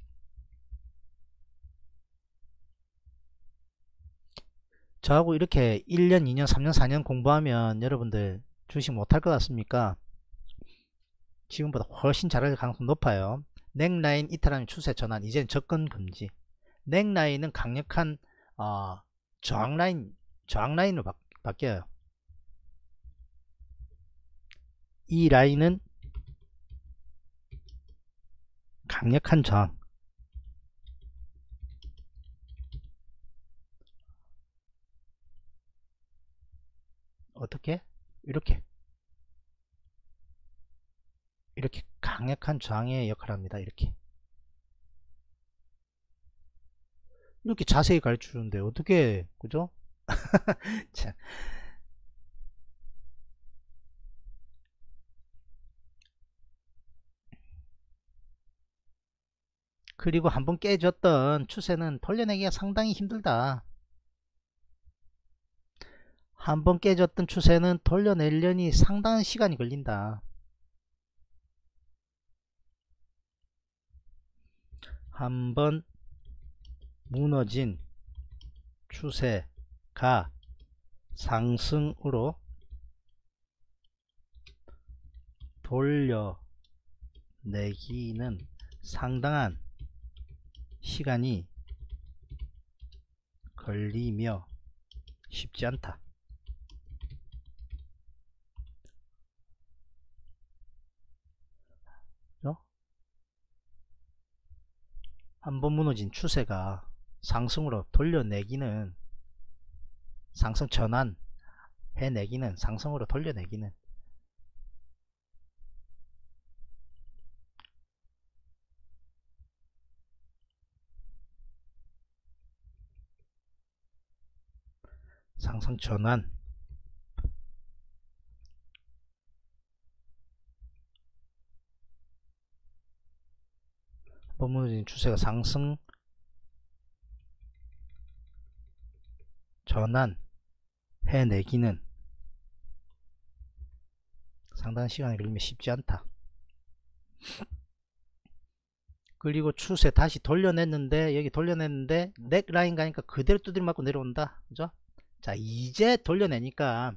저하고 이렇게 일 년, 이 년, 삼 년, 사 년 공부하면 여러분들 주식 못할 것 같습니까? 지금보다 훨씬 잘할 가능성 높아요. 넥라인 이탈하면 추세 전환, 이제는 접근 금지. 넥라인은 강력한 어, 저항라인, 저항라인으로 바, 바뀌어요. 이 라인은 강력한 저항. 어떻게? 이렇게 이렇게 강력한 저항의 역할을 합니다. 이렇게 이렇게 자세히 가르쳐 주는데 어떻게, 그죠? 자, 그리고 한번 깨졌던 추세는 돌려내기가 상당히 힘들다. 한번 깨졌던 추세는 돌려내려니 상당한 시간이 걸린다. 한번 무너진 추세가 상승으로 돌려내기는 상당한 시간이 걸리며 쉽지 않다. 한번 무너진 추세가 상승으로 돌려내기는, 상승 전환 해내기는, 상승으로 돌려내기는 상승 전환 한번 무너진 추세가 상승 전환 해내기는 상당한 시간이 걸리면 쉽지 않다. 그리고 추세 다시 돌려냈는데, 여기 돌려냈는데 넥라인 가니까 그대로 두드려 맞고 내려온다. 그죠? 자, 이제 돌려내니까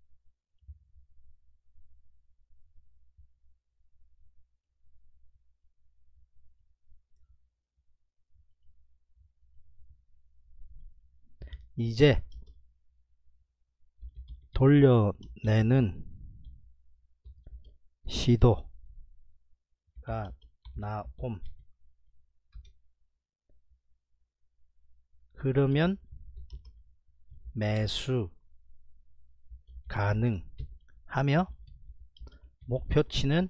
이제 돌려내는 시도가 나옴. 그러면 매수 가능하며 목표치는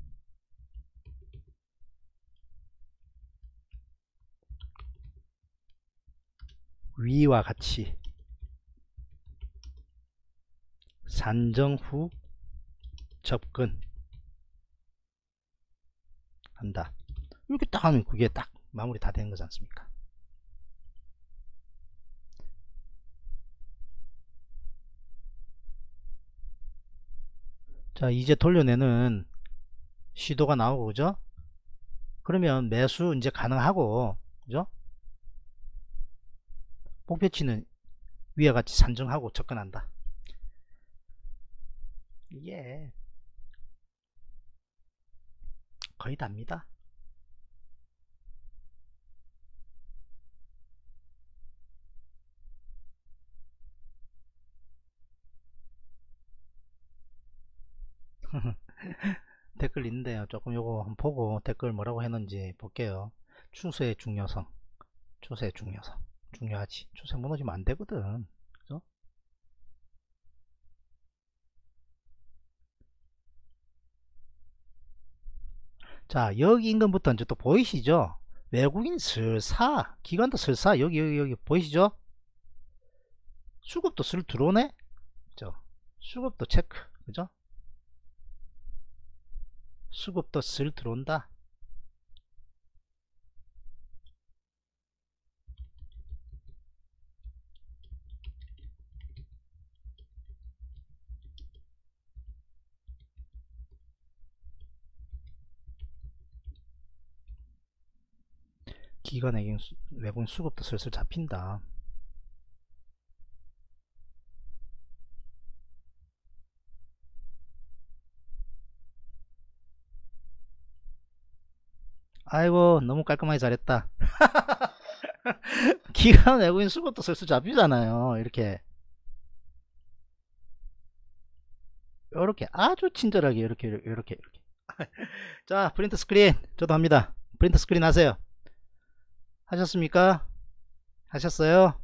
위와 같이 산정 후 접근 한다. 이렇게 딱 하면 그게 딱 마무리 다 된 거지 않습니까? 자, 이제 돌려내는 시도가 나오고, 그죠? 그러면 매수 이제 가능하고, 그죠? 목표치는 위와 같이 산정하고 접근한다. 이게 거의 답니다. 댓글 있는데요. 조금 요거 한번 보고 댓글 뭐라고 했는지 볼게요. 추세의 중요성, 추세의 중요성 중요하지. 추세 무너지면 안 되거든. 그죠? 자, 여기 인근부터 이제 또 보이시죠? 외국인 슬사, 기관도 슬사, 여기 여기 여기 보이시죠? 수급도 슬 들어오네. 그죠? 수급도 체크, 그죠? 수급도 슬 들어온다. 기관 외국인 수급도 슬슬 잡힌다. 아이고, 너무 깔끔하게 잘했다. 기관 외국인 수급도 슬슬 잡히잖아요. 이렇게 이렇게 아주 친절하게 이렇게 이렇게 이렇게. 자, 프린트 스크린 저도 합니다. 프린트 스크린 하세요. 하셨습니까? 하셨어요?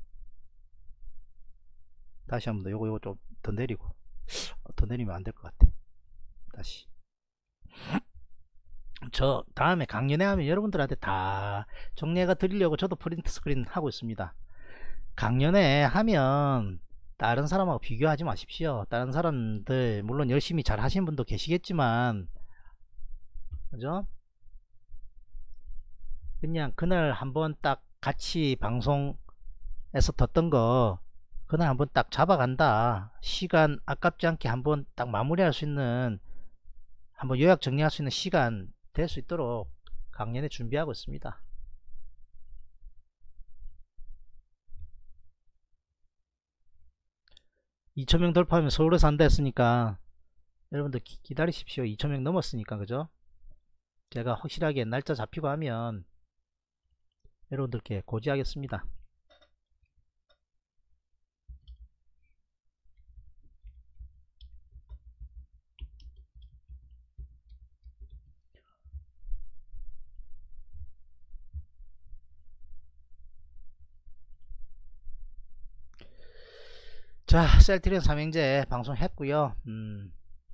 다시 한번 더 요거 요거 좀 더 내리고, 더 내리면 안 될 것 같아. 다시. 저 다음에 강연회 하면 여러분들한테 다 정리해가 드리려고 저도 프린트 스크린 하고 있습니다. 강연회 하면 다른 사람하고 비교하지 마십시오. 다른 사람들 물론 열심히 잘 하신 분도 계시겠지만, 그죠? 그냥 그날 한번 딱 같이 방송에서 뒀던 거 그날 한번 딱 잡아간다. 시간 아깝지 않게 한번 딱 마무리할 수 있는, 한번 요약 정리할 수 있는 시간 될 수 있도록 강연회 준비하고 있습니다. 이천 명 돌파하면 서울에서 한다 했으니까 여러분들 기, 기다리십시오. 이천 명 넘었으니까, 그죠? 제가 확실하게 날짜 잡히고 하면 여러분들께 고지하겠습니다. 자, 셀트리온 삼형제 방송했고요. 음,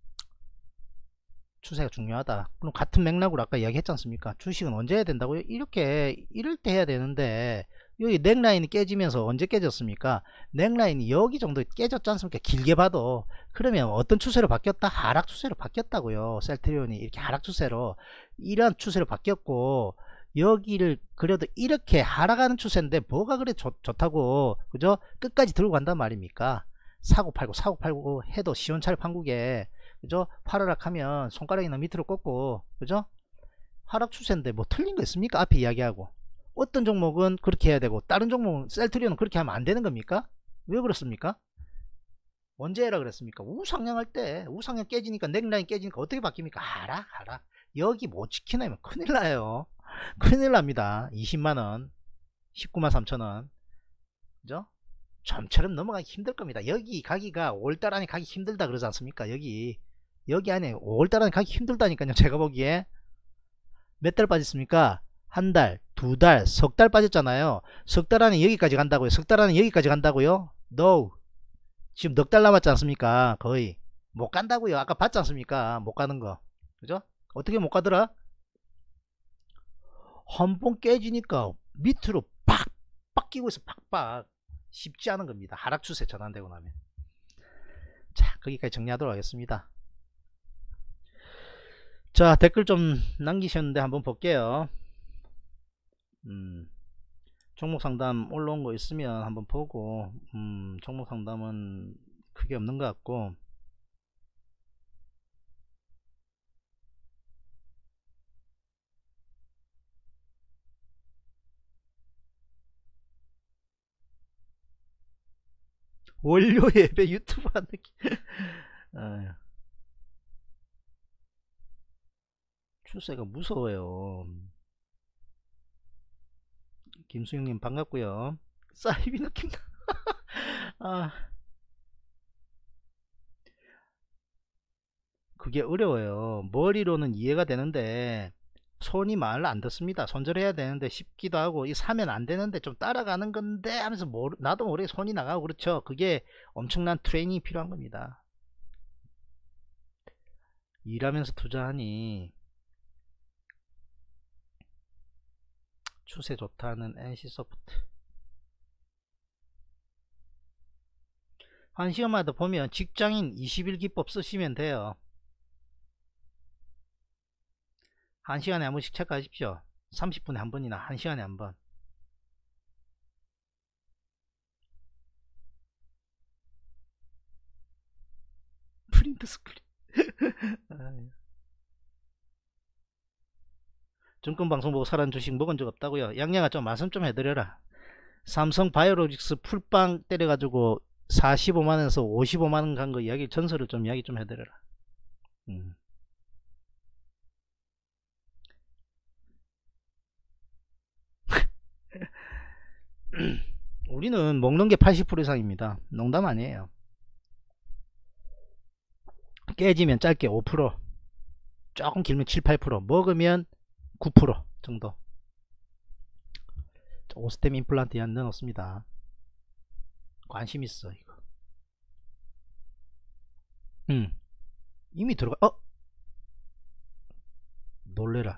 추세가 중요하다. 그럼 같은 맥락으로 아까 이야기했지 않습니까? 주식은 언제 해야 된다고요? 이렇게 이럴 때 해야 되는데 여기 넥라인이 깨지면서 언제 깨졌습니까? 넥라인이 여기 정도 깨졌지 않습니까? 길게 봐도. 그러면 어떤 추세로 바뀌었다? 하락 추세로 바뀌었다고요. 셀트리온이 이렇게 하락 추세로 이런 추세로 바뀌었고, 여기를 그래도 이렇게 하락하는 추세인데 뭐가 그래 좋, 좋다고 그죠? 끝까지 들고 간단 말입니까? 사고 팔고 사고 팔고 해도 시원찮을 판국에 그죠? 하락 하면 손가락이나 밑으로 꺾고 그죠? 하락 추세인데 뭐 틀린 거 있습니까? 앞에 이야기하고 어떤 종목은 그렇게 해야 되고 다른 종목은, 셀트리온은 그렇게 하면 안 되는 겁니까? 왜 그렇습니까? 언제 해라 그랬습니까? 우상향할 때 우상향 깨지니까 넥라인 깨지니까 어떻게 바뀝니까? 하락 하락. 여기 못 지키면 큰일 나요. 큰일 납니다. 이십만원 십구만 삼천원 그죠? 좀처럼 넘어가기 힘들 겁니다. 여기 가기가 오월달 안에 가기 힘들다 그러지 않습니까? 여기 여기 안에 오월달 안에 가기 힘들다니까요. 제가 보기에 몇 달 빠졌습니까? 한 달, 두 달, 석 달 빠졌잖아요. 석 달 안에 여기까지 간다고요? 석 달 안에 여기까지 간다고요? No. 지금 넉 달 남았지 않습니까? 거의 못 간다고요. 아까 봤지 않습니까? 못 가는 거 그죠? 어떻게 못 가더라? 한 번 깨지니까 밑으로 팍팍 끼고 있어. 팍팍. 쉽지 않은 겁니다. 하락 추세 전환되고 나면. 자, 거기까지 정리하도록 하겠습니다. 자, 댓글 좀 남기셨는데 한번 볼게요. 음, 종목 상담 올라온 거 있으면 한번 보고, 음, 종목 상담은 크게 없는 것 같고, 월요 예배 유튜브 하는 게 아, 추세가 무서워요. 김수영님 반갑고요. 사이비 느낌 아, 그게 어려워요. 머리로는 이해가 되는데 손이 말을 안 듣습니다. 손절해야 되는데 쉽기도 하고, 이 사면 안 되는데 좀 따라가는 건데 하면서 모르, 나도 모르게 손이 나가고 그렇죠. 그게 엄청난 트레이닝이 필요한 겁니다. 일하면서 투자하니 추세 좋다는 엔씨소프트 한 시간마다 보면 직장인 이십 일 기법 쓰시면 돼요. 한 시간에 한 번씩 체크하십시오. 삼십 분에 한 번이나 한 시간에 한 번. 프린트 스크린 증권방송 보고 사람 주식 먹은 적 없다고요? 양양아 좀 말씀 좀 해드려라. 삼성 바이오로직스 풀빵 때려가지고 사십오만원에서 오십오만원 간 거 이야기, 전설을 좀 이야기 좀 해드려라. 음. 우리는 먹는 게 팔십 퍼센트 이상입니다. 농담 아니에요. 깨지면 짧게 오 퍼센트, 조금 길면 칠, 팔 퍼센트, 먹으면 구 퍼센트 정도. 오스템 임플란트 안 넣어놓습니다. 관심 있어 이거. 음 이미 들어가. 어 놀래라.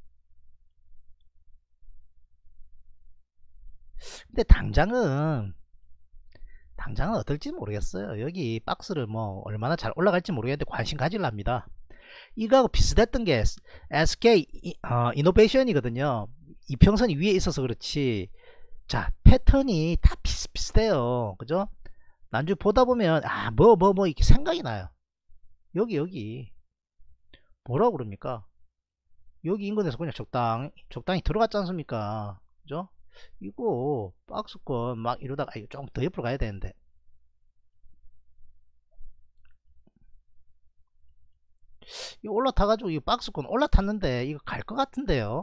근데 당장은 당장은 어떨지 모르겠어요. 여기 박스를 뭐 얼마나 잘 올라갈지 모르겠는데 관심 가질랍니다. 이거하고 비슷했던 게 에스케이 어, 이노베이션이거든요. 이평선이 위에 있어서 그렇지, 자 패턴이 다 비슷비슷해요. 그죠? 난주 보다 보면 아 뭐 뭐 뭐 이렇게 생각이 나요. 여기 여기 뭐라고 그럽니까? 여기 인근에서 그냥 적당 적당히 들어갔지 않습니까? 그죠? 이거 박스권 막 이러다가 아, 조금 더 옆으로 가야 되는데, 이거 올라타가지고 이 박스권 올라탔는데 이거 갈 것 같은데요.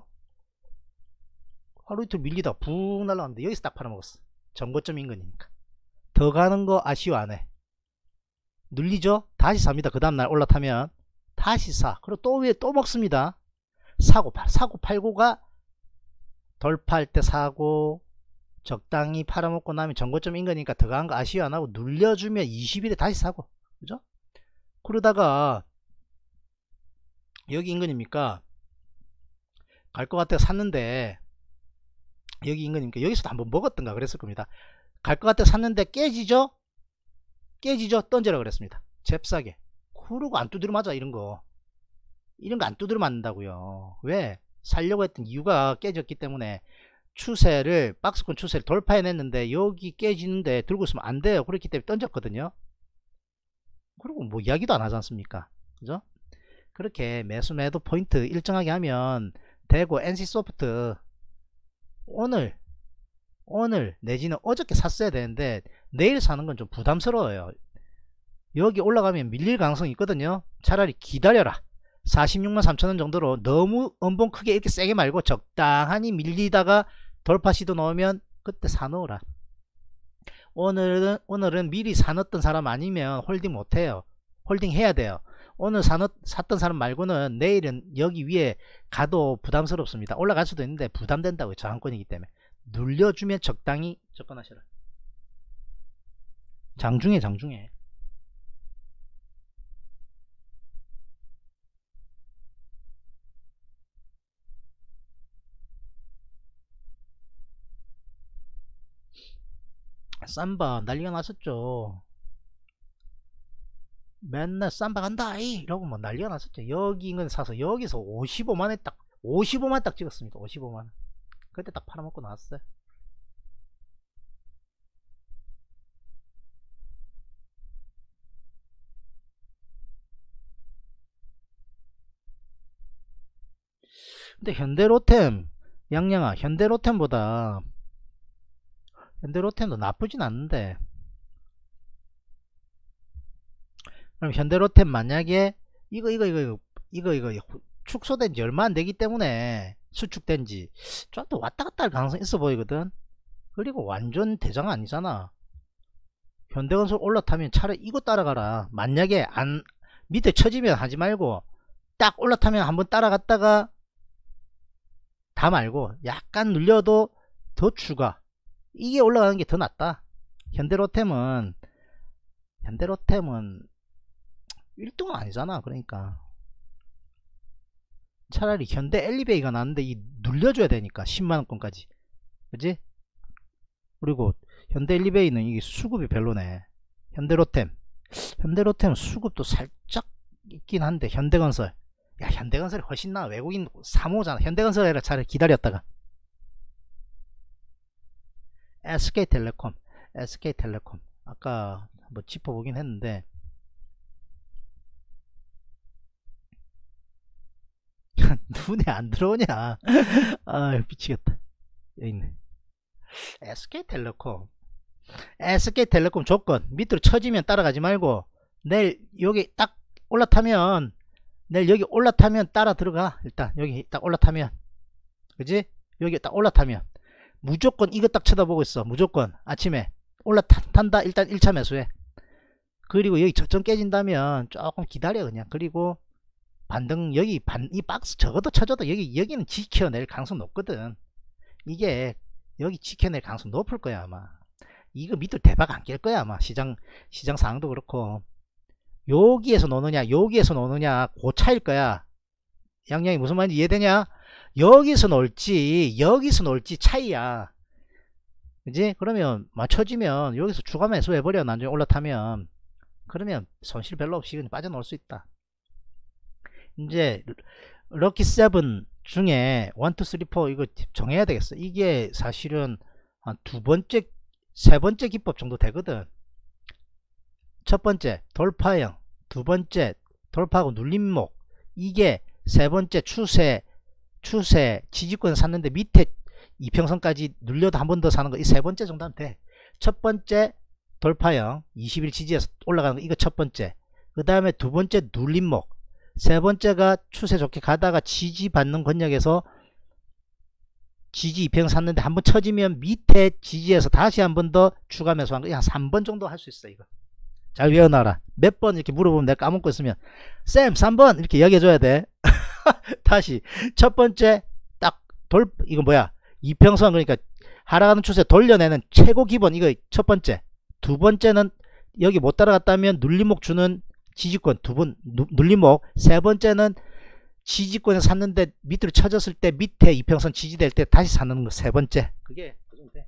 하루 이틀 밀리다 붕 날라갔는데 여기서 딱 팔아먹었어. 전고점 인근이니까 더 가는 거 아쉬워 안 해? 눌리죠? 다시 삽니다. 그 다음날 올라타면 다시 사. 그리고 또 위에 또 먹습니다. 사고 팔, 사고 팔고가 돌파할 때 사고, 적당히 팔아먹고 나면 전고점 인거니까 들어간 거 아쉬워 안 하고 눌려주면 이십 일에 다시 사고, 그죠? 그러다가 여기 인근입니까? 갈 것 같아 샀는데, 여기 인근입니까? 여기서도 한번 먹었던가 그랬을 겁니다. 갈 것 같아 샀는데 깨지죠? 깨지죠? 던지라 그랬습니다. 잽싸게. 그러고 안 두드려 맞아, 이런 거. 이런 거 안 두드려 맞는다고요. 왜? 살려고 했던 이유가 깨졌기 때문에. 추세를, 박스권 추세를 돌파해냈는데 여기 깨지는데 들고 있으면 안 돼요. 그렇기 때문에 던졌거든요. 그리고 뭐 이야기도 안 하지 않습니까? 그죠? 그렇게 매수 매도 포인트 일정하게 하면 되고, 엔씨소프트 오늘 오늘 내지는 어저께 샀어야 되는데 내일 사는 건 좀 부담스러워요. 여기 올라가면 밀릴 가능성이 있거든요. 차라리 기다려라. 사십육만 삼천 원 정도로 너무 음봉 크게 이렇게 세게 말고 적당히 밀리다가 돌파 시도 넣으면 그때 사놓으라. 오늘은 오늘은 미리 사놓던 사람 아니면 홀딩 못해요. 홀딩 해야 돼요. 오늘 사놓, 샀던 사람 말고는 내일은 여기 위에 가도 부담스럽습니다. 올라갈 수도 있는데 부담된다고요. 저항권이기 때문에. 눌려주면 적당히 접근하셔라. 장중에 장중에 삼바 난리가 났었죠. 맨날 삼바 간다 이 이러고 뭐 난리가 났었죠. 여기 인근 사서 여기서 오십오만에 딱 오십오만 딱 찍었습니다. 오십오만. 그때 딱 팔아먹고 나왔어요. 근데 현대로템, 양양아, 현대로템보다 현대로템도 나쁘진 않는데, 그럼 현대로템 만약에 이거 이거 이거 이거 이거, 이거 축소된 지 얼마 안 되기 때문에, 수축된 지 좀 더 왔다 갔다 할 가능성이 있어 보이거든. 그리고 완전 대장 아니잖아. 현대건설 올라타면 차라리 이거 따라가라. 만약에 안 밑에 쳐지면 하지 말고 딱 올라타면 한번 따라갔다가 다 말고 약간 눌려도 더 추가, 이게 올라가는 게 더 낫다. 현대로템은 현대로템은 일 등은 아니잖아. 그러니까 차라리 현대 엘리베이가 나는데 이 눌려줘야 되니까 십만원권까지, 그치? 그리고 현대 엘리베이는 이게 수급이 별로네. 현대로템 현대로템 수급도 살짝 있긴 한데, 현대건설, 야 현대건설이 훨씬 나. 외국인 삼 호잖아 현대건설 해라. 차라리 기다렸다가. 에스케이텔레콤 에스케이텔레콤 아까 뭐 짚어보긴 했는데, 눈에 안 들어오냐. 아 미치겠다. 여기 있네. 에스케이텔레콤 에스케이텔레콤 조건 밑으로 쳐지면 따라가지 말고, 내일 여기 딱 올라타면 내일 여기 올라타면 따라 들어가. 일단 여기 딱 올라타면, 그지? 여기 딱 올라타면 무조건 이거 딱 쳐다보고 있어. 무조건 아침에 올라탄다 일단 일 차 매수해. 그리고 여기 저점 깨진다면 조금 기다려 그냥. 그리고 반등, 여기 반, 이 박스 적어도 쳐줘도 여기 여기는 지켜낼 가능성 높거든. 이게 여기 지켜낼 가능성 높을 거야 아마. 이거 밑으로 대박 안 깰 거야 아마. 시장 시장 상황도 그렇고. 여기에서 노느냐 여기에서 노느냐 그 차일 거야. 양양이 무슨 말인지 이해되냐? 여기서 놀지 여기서 놀지 차이야. 그지? 그러면 맞춰지면 여기서 추가 매수 해버려. 나중에 올라타면. 그러면 손실 별로 없이 그냥 빠져나올 수 있다. 이제 럭키 세븐 중에 일, 이, 삼, 사 이거 정해야 되겠어. 이게 사실은 한 두 번째 세 번째 기법 정도 되거든. 첫 번째 돌파형, 두 번째 돌파하고 눌림목, 이게 세 번째 추세 추세 지지권 샀는데 밑에 이평선까지 눌려도 한 번 더 사는 거, 이 세 번째 정도 하면 돼. 첫 번째 돌파형 이십 일 지지에서 올라가는 거, 이거 첫 번째. 그 다음에 두 번째 눌림목, 세 번째가 추세 좋게 가다가 지지 받는 권역에서 지지 이평 샀는데 한번 쳐지면 밑에 지지에서 다시 한 번 더 추가 매수한 거, 한 삼 번 정도 할 수 있어. 이거 잘 외워놔라. 몇 번 이렇게 물어보면 내가 까먹고 있으면 쌤 삼 번 이렇게 이야기해 줘야 돼. 다시 첫 번째 딱 돌, 이거 뭐야, 이평선, 그러니까 하락하는 추세 돌려내는 최고 기본, 이거 첫 번째. 두 번째는 여기 못 따라갔다면 눌림목 주는 지지권 두 번 눌림목. 세 번째는 지지권에 샀는데 밑으로 쳐졌을 때 밑에 이평선 지지될 때 다시 사는 거 세 번째. 그게 그 정도 돼.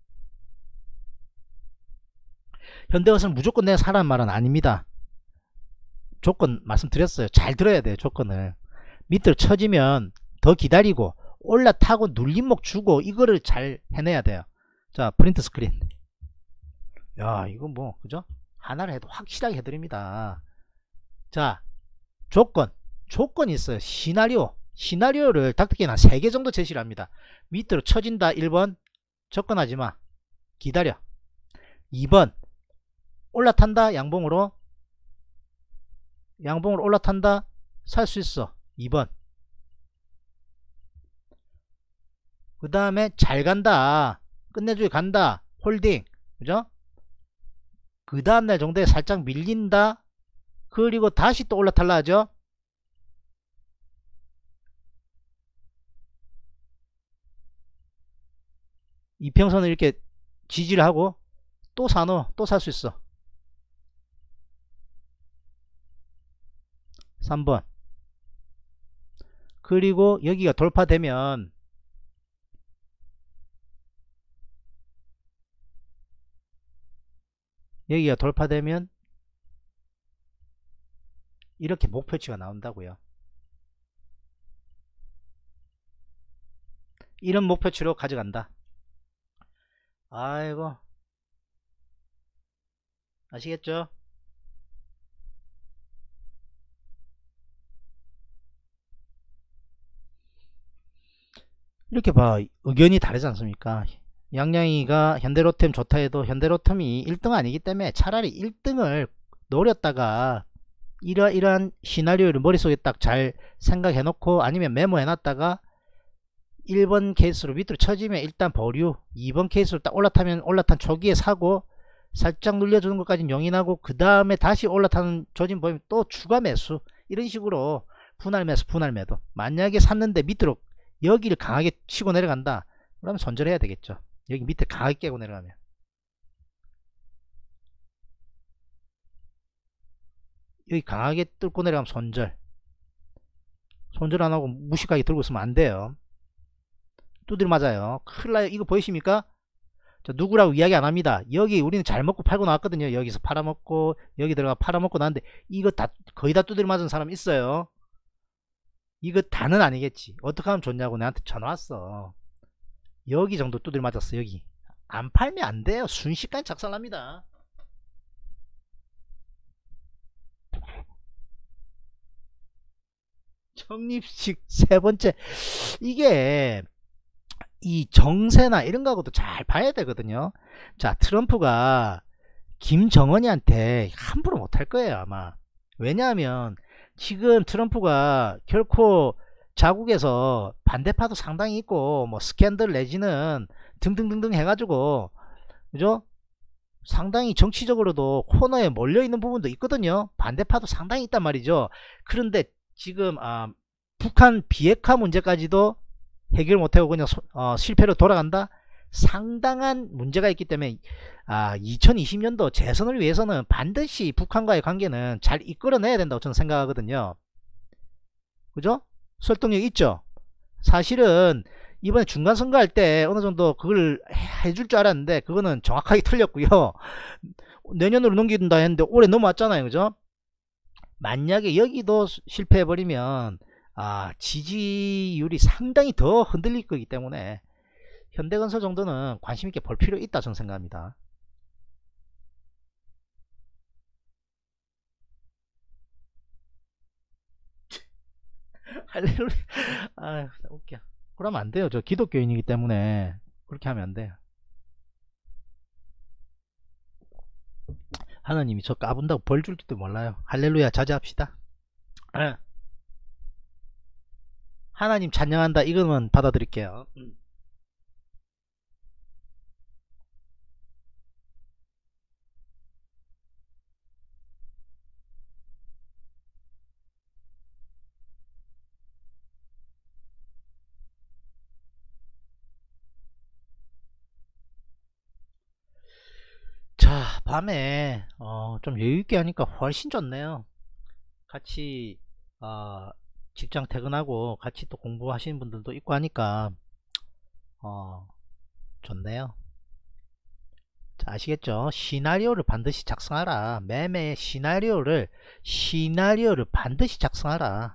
현대건설은 무조건 내가 사라는 말은 아닙니다. 조건 말씀드렸어요. 잘 들어야 돼요. 조건을. 밑으로 쳐지면 더 기다리고 올라타고 눌림목 주고 이거를 잘 해내야 돼요. 자, 프린트 스크린. 야, 이거 뭐 그죠? 하나를 해도 확실하게 해드립니다. 자, 조건. 조건이 있어요. 시나리오. 시나리오를 닥터케이는 한 세 개 정도 제시를 합니다. 밑으로 쳐진다. 일 번 접근하지마. 기다려. 이 번 올라탄다. 양봉으로. 양봉으로 올라탄다. 살 수 있어. 이 번. 그 다음에 잘 간다. 끝내주기 간다. 홀딩. 그죠? 그 다음날 정도에 살짝 밀린다. 그리고 다시 또 올라탈라 하죠. 이평선을 이렇게 지지를 하고 또 사놓. 또 살 수 있어. 삼 번. 그리고 여기가 돌파되면 여기가 돌파되면 이렇게 목표치가 나온다고요. 이런 목표치로 가져간다. 아이고, 아시겠죠? 이렇게 봐. 의견이 다르지 않습니까? 양양이가 현대로템 좋다 해도 현대로템이 일 등 아니기 때문에 차라리 일 등을 노렸다가 이러이러한 시나리오를 머릿속에 딱 잘 생각해 놓고 아니면 메모해 놨다가 일 번 케이스로 밑으로 쳐지면 일단 보류, 이 번 케이스로 딱 올라타면 올라탄 초기에 사고 살짝 눌려주는 것까지 용인하고 그 다음에 다시 올라타는 조짐 보이면 또 추가 매수, 이런 식으로 분할 매수 분할 매도. 만약에 샀는데 밑으로 여기를 강하게 치고 내려간다 그러면 손절해야 되겠죠. 여기 밑에 강하게 깨고 내려가면. 여기 강하게 뚫고 내려가면 손절. 손절 안하고 무식하게 들고 있으면 안돼요. 두드려 맞아요. 큰일나요. 이거 보이십니까? 저 누구라고 이야기 안합니다. 여기 우리는 잘 먹고 팔고 나왔거든요. 여기서 팔아먹고 여기 들어가 팔아먹고 나왔는데 이거 다 거의 다 두드려 맞은 사람 있어요. 이거 다는 아니겠지. 어떻게 하면 좋냐고 내한테 전화 왔어. 여기 정도 두드려 맞았어. 여기 안 팔면 안 돼요. 순식간에 작살납니다. 적립식 세 번째. 이게 이 정세나 이런 거하고도 잘 봐야 되거든요. 자, 트럼프가 김정은이한테 함부로 못할 거예요 아마. 왜냐하면 지금 트럼프가 결코 자국에서 반대파도 상당히 있고 뭐 스캔들 내지는 등등등등 해가지고 그죠? 상당히 정치적으로도 코너에 몰려있는 부분도 있거든요. 반대파도 상당히 있단 말이죠. 그런데 지금 아, 북한 비핵화 문제까지도 해결 못하고 그냥 소, 어, 실패로 돌아간다? 상당한 문제가 있기 때문에 아, 이천이십 년도 재선을 위해서는 반드시 북한과의 관계는 잘 이끌어내야 된다고 저는 생각하거든요. 그죠? 설득력 있죠? 사실은 이번에 중간선거 할 때 어느 정도 그걸 해줄 줄 알았는데 그거는 정확하게 틀렸고요. 내년으로 넘긴다 했는데 올해 넘어왔잖아요. 그죠? 만약에 여기도 실패해버리면 아, 지지율이 상당히 더 흔들릴 거기 때문에 현대건설 정도는 관심있게 볼 필요 있다 저는 생각합니다. 할렐루야. 아, 웃겨. 그러면 안 돼요. 저 기독교인이기 때문에 그렇게 하면 안 돼요. 하나님이 저 까분다고 벌 줄지도 몰라요. 할렐루야. 자제합시다. 아, 하나님 찬양한다 이거는 받아들일게요. 음. 자, 밤에 어, 좀 여유있게 하니까 훨씬 좋네요. 같이 어, 직장 퇴근하고 같이 또 공부하시는 분들도 있고 하니까 어, 좋네요. 자, 아시겠죠? 시나리오를 반드시 작성하라. 매매 시나리오를 시나리오를 반드시 작성하라.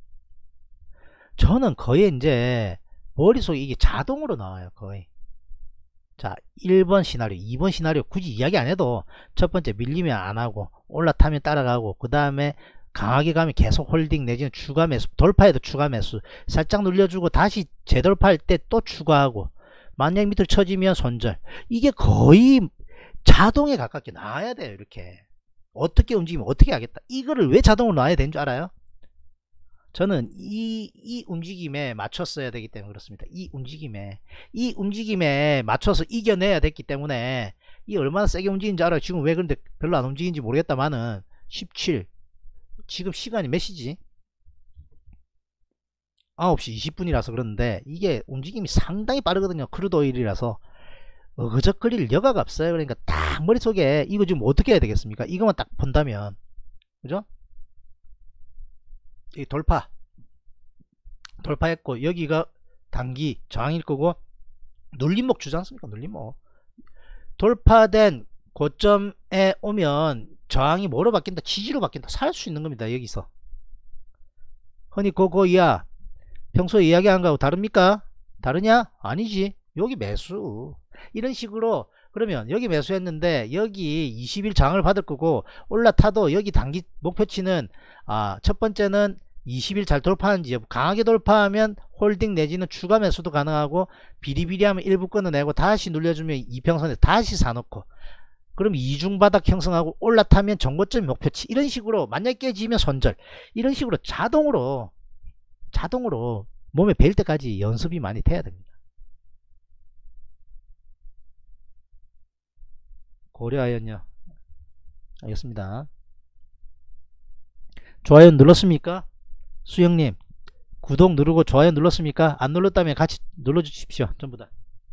저는 거의 이제 머릿속에 이게 자동으로 나와요. 거의. 자, 일 번 시나리오, 이 번 시나리오 굳이 이야기 안 해도 첫 번째 밀리면 안 하고 올라타면 따라가고, 그 다음에 강하게 가면 계속 홀딩 내지는 추가 매수, 돌파해도 추가 매수, 살짝 눌려주고 다시 재돌파할 때 또 추가하고, 만약 밑으로 쳐지면 손절. 이게 거의 자동에 가깝게 나와야 돼요. 이렇게 어떻게 움직이면 어떻게 하겠다, 이거를 왜 자동으로 놔야 되는 줄 알아요? 저는 이, 이 움직임에 맞췄어야 되기 때문에 그렇습니다. 이 움직임에 이 움직임에 맞춰서 이겨내야 됐기 때문에, 이 얼마나 세게 움직이는지 알아요. 지금 왜 그런데 별로 안 움직이는지 모르겠다마는 십칠, 지금 시간이 몇 시지? 아홉 시 이십 분이라서 그러는데 이게 움직임이 상당히 빠르거든요. 크루드 오일이라서 어그저거릴 여가가 없어요. 그러니까 딱 머릿속에 이거 지금 어떻게 해야 되겠습니까? 이것만 딱 본다면, 그죠? 이 돌파 돌파했고, 여기가 단기 저항일 거고, 눌림목 주지 않습니까? 눌림목 돌파된 고점에 오면 저항이 뭐로 바뀐다? 지지로 바뀐다. 살 수 있는 겁니다. 여기서 허니 고고이야, 평소에 이야기한 거하고 다릅니까? 다르냐? 아니지. 여기 매수, 이런 식으로. 그러면 여기 매수했는데 여기 이십 일 장을 받을 거고, 올라타도 여기 단기 목표치는 아, 첫 번째는 이십 일 잘 돌파하는지 여부, 강하게 돌파하면 홀딩 내지는 추가 매수도 가능하고, 비리비리하면 일부 끊어내고 다시 눌려주면 이평선에 다시 사놓고, 그럼 이중바닥 형성하고 올라타면 정고점 목표치, 이런 식으로. 만약 깨지면 손절, 이런 식으로 자동으로 자동으로 몸에 배일 때까지 연습이 많이 돼야 됩니다. 고려하였냐? 알겠습니다. 좋아요 눌렀습니까? 수영님 구독 누르고 좋아요 눌렀습니까? 안 눌렀다면 같이 눌러주십시오. 전부다.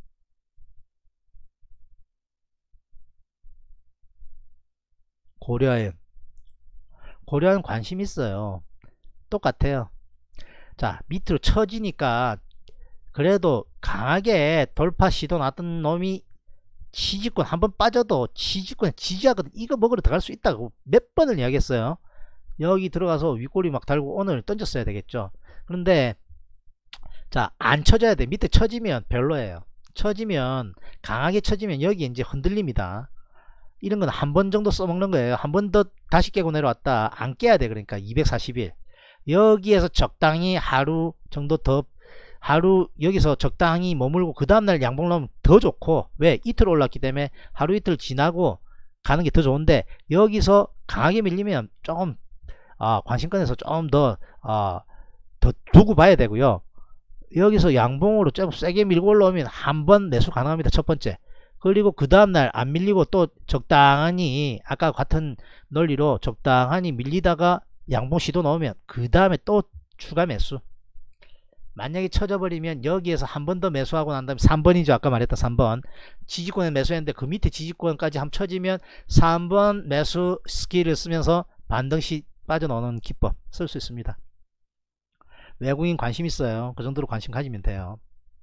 고려하연 고려하연 관심 있어요. 똑같아요. 자, 밑으로 쳐지니까 그래도 강하게 돌파 시도 났던 놈이 지지권 한번 빠져도 지지권에 지지하거든. 이거 먹으러 들어갈 수 있다고 몇 번을 이야기했어요. 여기 들어가서 윗꼬리 막 달고 오늘 던졌어야 되겠죠. 그런데 자, 안 쳐져야 돼. 밑에 쳐지면 별로예요. 쳐지면, 강하게 쳐지면 여기 이제 흔들립니다. 이런 건 한 번 정도 써먹는 거예요. 한 번 더 다시 깨고 내려왔다, 안 깨야 돼. 그러니까 이백사십 일 여기에서 적당히 하루 정도 더, 하루 여기서 적당히 머물고 그 다음날 양봉 넣으면 더 좋고, 왜? 이틀 올랐기 때문에 하루 이틀 지나고 가는 게 더 좋은데, 여기서 강하게 밀리면 조금 아, 관심권에서 좀 더 아, 더 두고 봐야 되고요. 여기서 양봉으로 좀 세게 밀고 올라오면 한 번 매수 가능합니다. 첫 번째. 그리고 그 다음날 안 밀리고 또 적당히 아까 같은 논리로 적당히 밀리다가 양봉 시도 넣으면 그 다음에 또 추가 매수. 만약에 쳐져버리면 여기에서 한 번 더 매수하고 난 다음에 삼 번이죠. 아까 말했다 삼 번 지지권에 매수했는데 그 밑에 지지권까지 한번 쳐지면 삼 번 매수 스킬을 쓰면서 반등시 빠져나오는 기법 쓸 수 있습니다. 외국인 관심 있어요. 그 정도로 관심 가지면 돼요.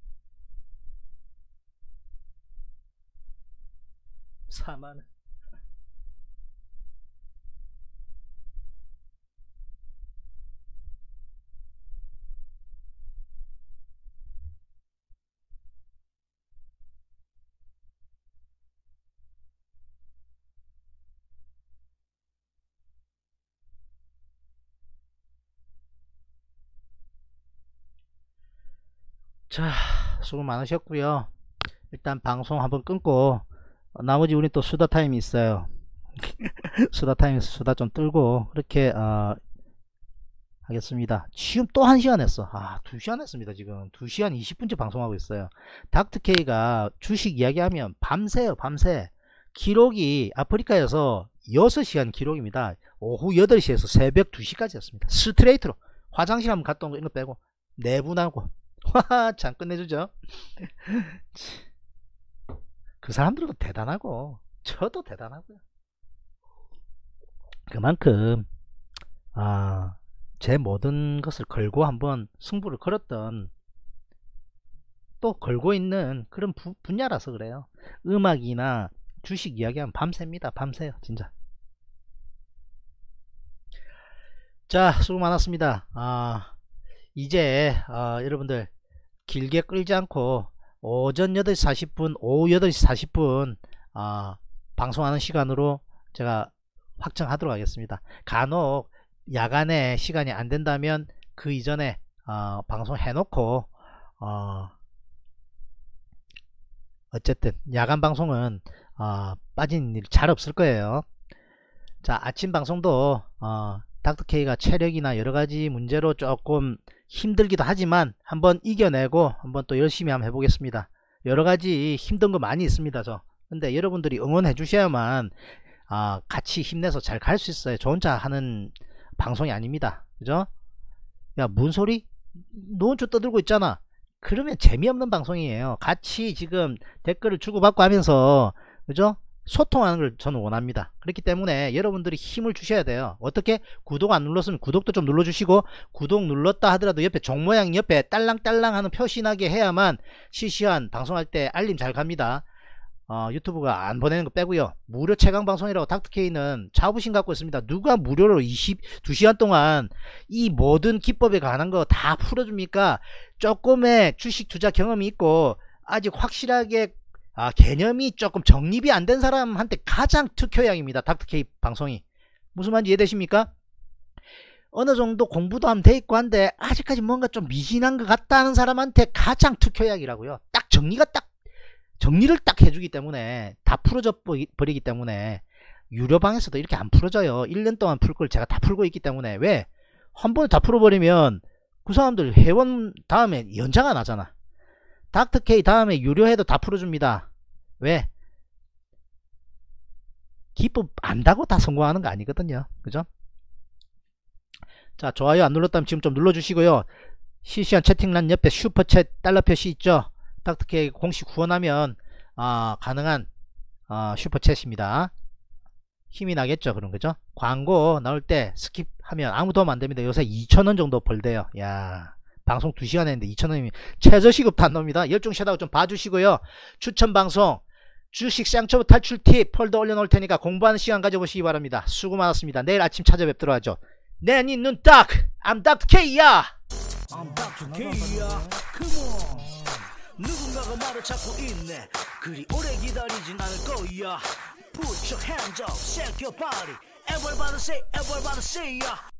사만 원. 자, 수고 많으셨고요. 일단 방송 한번 끊고 어, 나머지 우리 또 수다 타임이 있어요. 수다 타임에서 수다 좀 떨고 그렇게 어, 하겠습니다. 지금 또 한 시간 했어. 아, 두 시간 했습니다. 지금 두 시간 이십 분째 방송하고 있어요. 닥터케이가 주식 이야기하면 밤새요. 밤새. 기록이 아프리카에서 여섯 시간 기록입니다. 오후 여덟 시에서 새벽 두 시까지 였습니다. 스트레이트로. 화장실 한번 갔다 온 거 이거 빼고 내분하고. 와, 참 끝내주죠. 그 사람들도 대단하고 저도 대단하고요. 그만큼 아, 제 모든 것을 걸고 한번 승부를 걸었던, 또 걸고 있는 그런 부, 분야라서 그래요. 음악이나 주식 이야기하면 밤새입니다. 밤새요 진짜. 자, 수고 많았습니다. 아, 이제 아, 여러분들 길게 끌지 않고 오전 여덟 시 사십 분, 오후 여덟 시 사십 분 아, 방송하는 시간으로 제가 확정하도록 하겠습니다. 간혹 야간에 시간이 안 된다면 그 이전에 어, 방송 해놓고 어, 어쨌든 야간 방송은 어, 빠진 일 잘 없을 거예요. 자, 아침 방송도 어, 닥터케이가 체력이나 여러가지 문제로 조금 힘들기도 하지만 한번 이겨내고 한번 또 열심히 한번 해보겠습니다. 여러가지 힘든 거 많이 있습니다. 저 근데 여러분들이 응원해 주셔야만 아, 같이 힘내서 잘 갈 수 있어요. 저 혼자 하는 방송이 아닙니다. 그죠? 야, 뭔 소리? 너 혼자 떠들고 있잖아. 그러면 재미없는 방송이에요. 같이 지금 댓글을 주고받고 하면서, 그죠? 소통하는 걸 저는 원합니다. 그렇기 때문에 여러분들이 힘을 주셔야 돼요. 어떻게? 구독 안 눌렀으면 구독도 좀 눌러주시고, 구독 눌렀다 하더라도 옆에 종 모양 옆에 딸랑딸랑 하는 표시나게 해야만 실시간 방송할 때 알림 잘 갑니다. 어, 유튜브가 안 보내는 거 빼고요. 무료 최강 방송이라고 닥터케이는 자부심 갖고 있습니다. 누가 무료로 이십이 시간 동안 이 모든 기법에 관한 거 다 풀어줍니까? 조금의 주식 투자 경험이 있고 아직 확실하게 아, 개념이 조금 정립이 안 된 사람한테 가장 특효약입니다. 닥터케이 방송이. 무슨 말인지 이해되십니까? 어느 정도 공부도 하면 돼 있고 한데 아직까지 뭔가 좀 미진한 것 같다는 사람한테 가장 특효약이라고요. 딱 정리가 딱 정리를 딱 해주기 때문에, 다 풀어져 버리기 때문에. 유료방에서도 이렇게 안 풀어져요. 일 년 동안 풀 걸 제가 다 풀고 있기 때문에. 왜? 한 번에 다 풀어버리면 그 사람들 회원 다음에 연장 안 하잖아. 닥터케이 다음에 유료해도 다 풀어줍니다. 왜? 기법 안다고 다 성공하는 거 아니거든요. 그죠? 자, 좋아요 안 눌렀다면 지금 좀 눌러주시고요. 실시간 채팅란 옆에 슈퍼챗 달러 표시 있죠? 닥터케이 공식 후원하면 어, 가능한 어, 슈퍼챗입니다. 힘이 나겠죠. 그런 거죠. 광고 나올 때 스킵하면 아무 도움 안됩니다. 요새 이천 원 정도 벌대요. 야, 방송 두 시간 했는데 이천 원이면 최저시급도 안 나옵니다. 열중시하다고 좀 봐주시고요. 추천방송 주식 쌍초보 탈출 팁 폴더 올려놓을 테니까 공부하는 시간 가져보시기 바랍니다. 수고 많았습니다. 내일 아침 찾아뵙도록 하죠. 내 니 눈 딱! I'm 닥터케이야! I'm 닥터케이야. Come on. 누군가가 말을 찾고 있네. 그리 오래 기다리진 않을 거야. Put your hands up, shake your body. Everybody say, everybody say, yeah.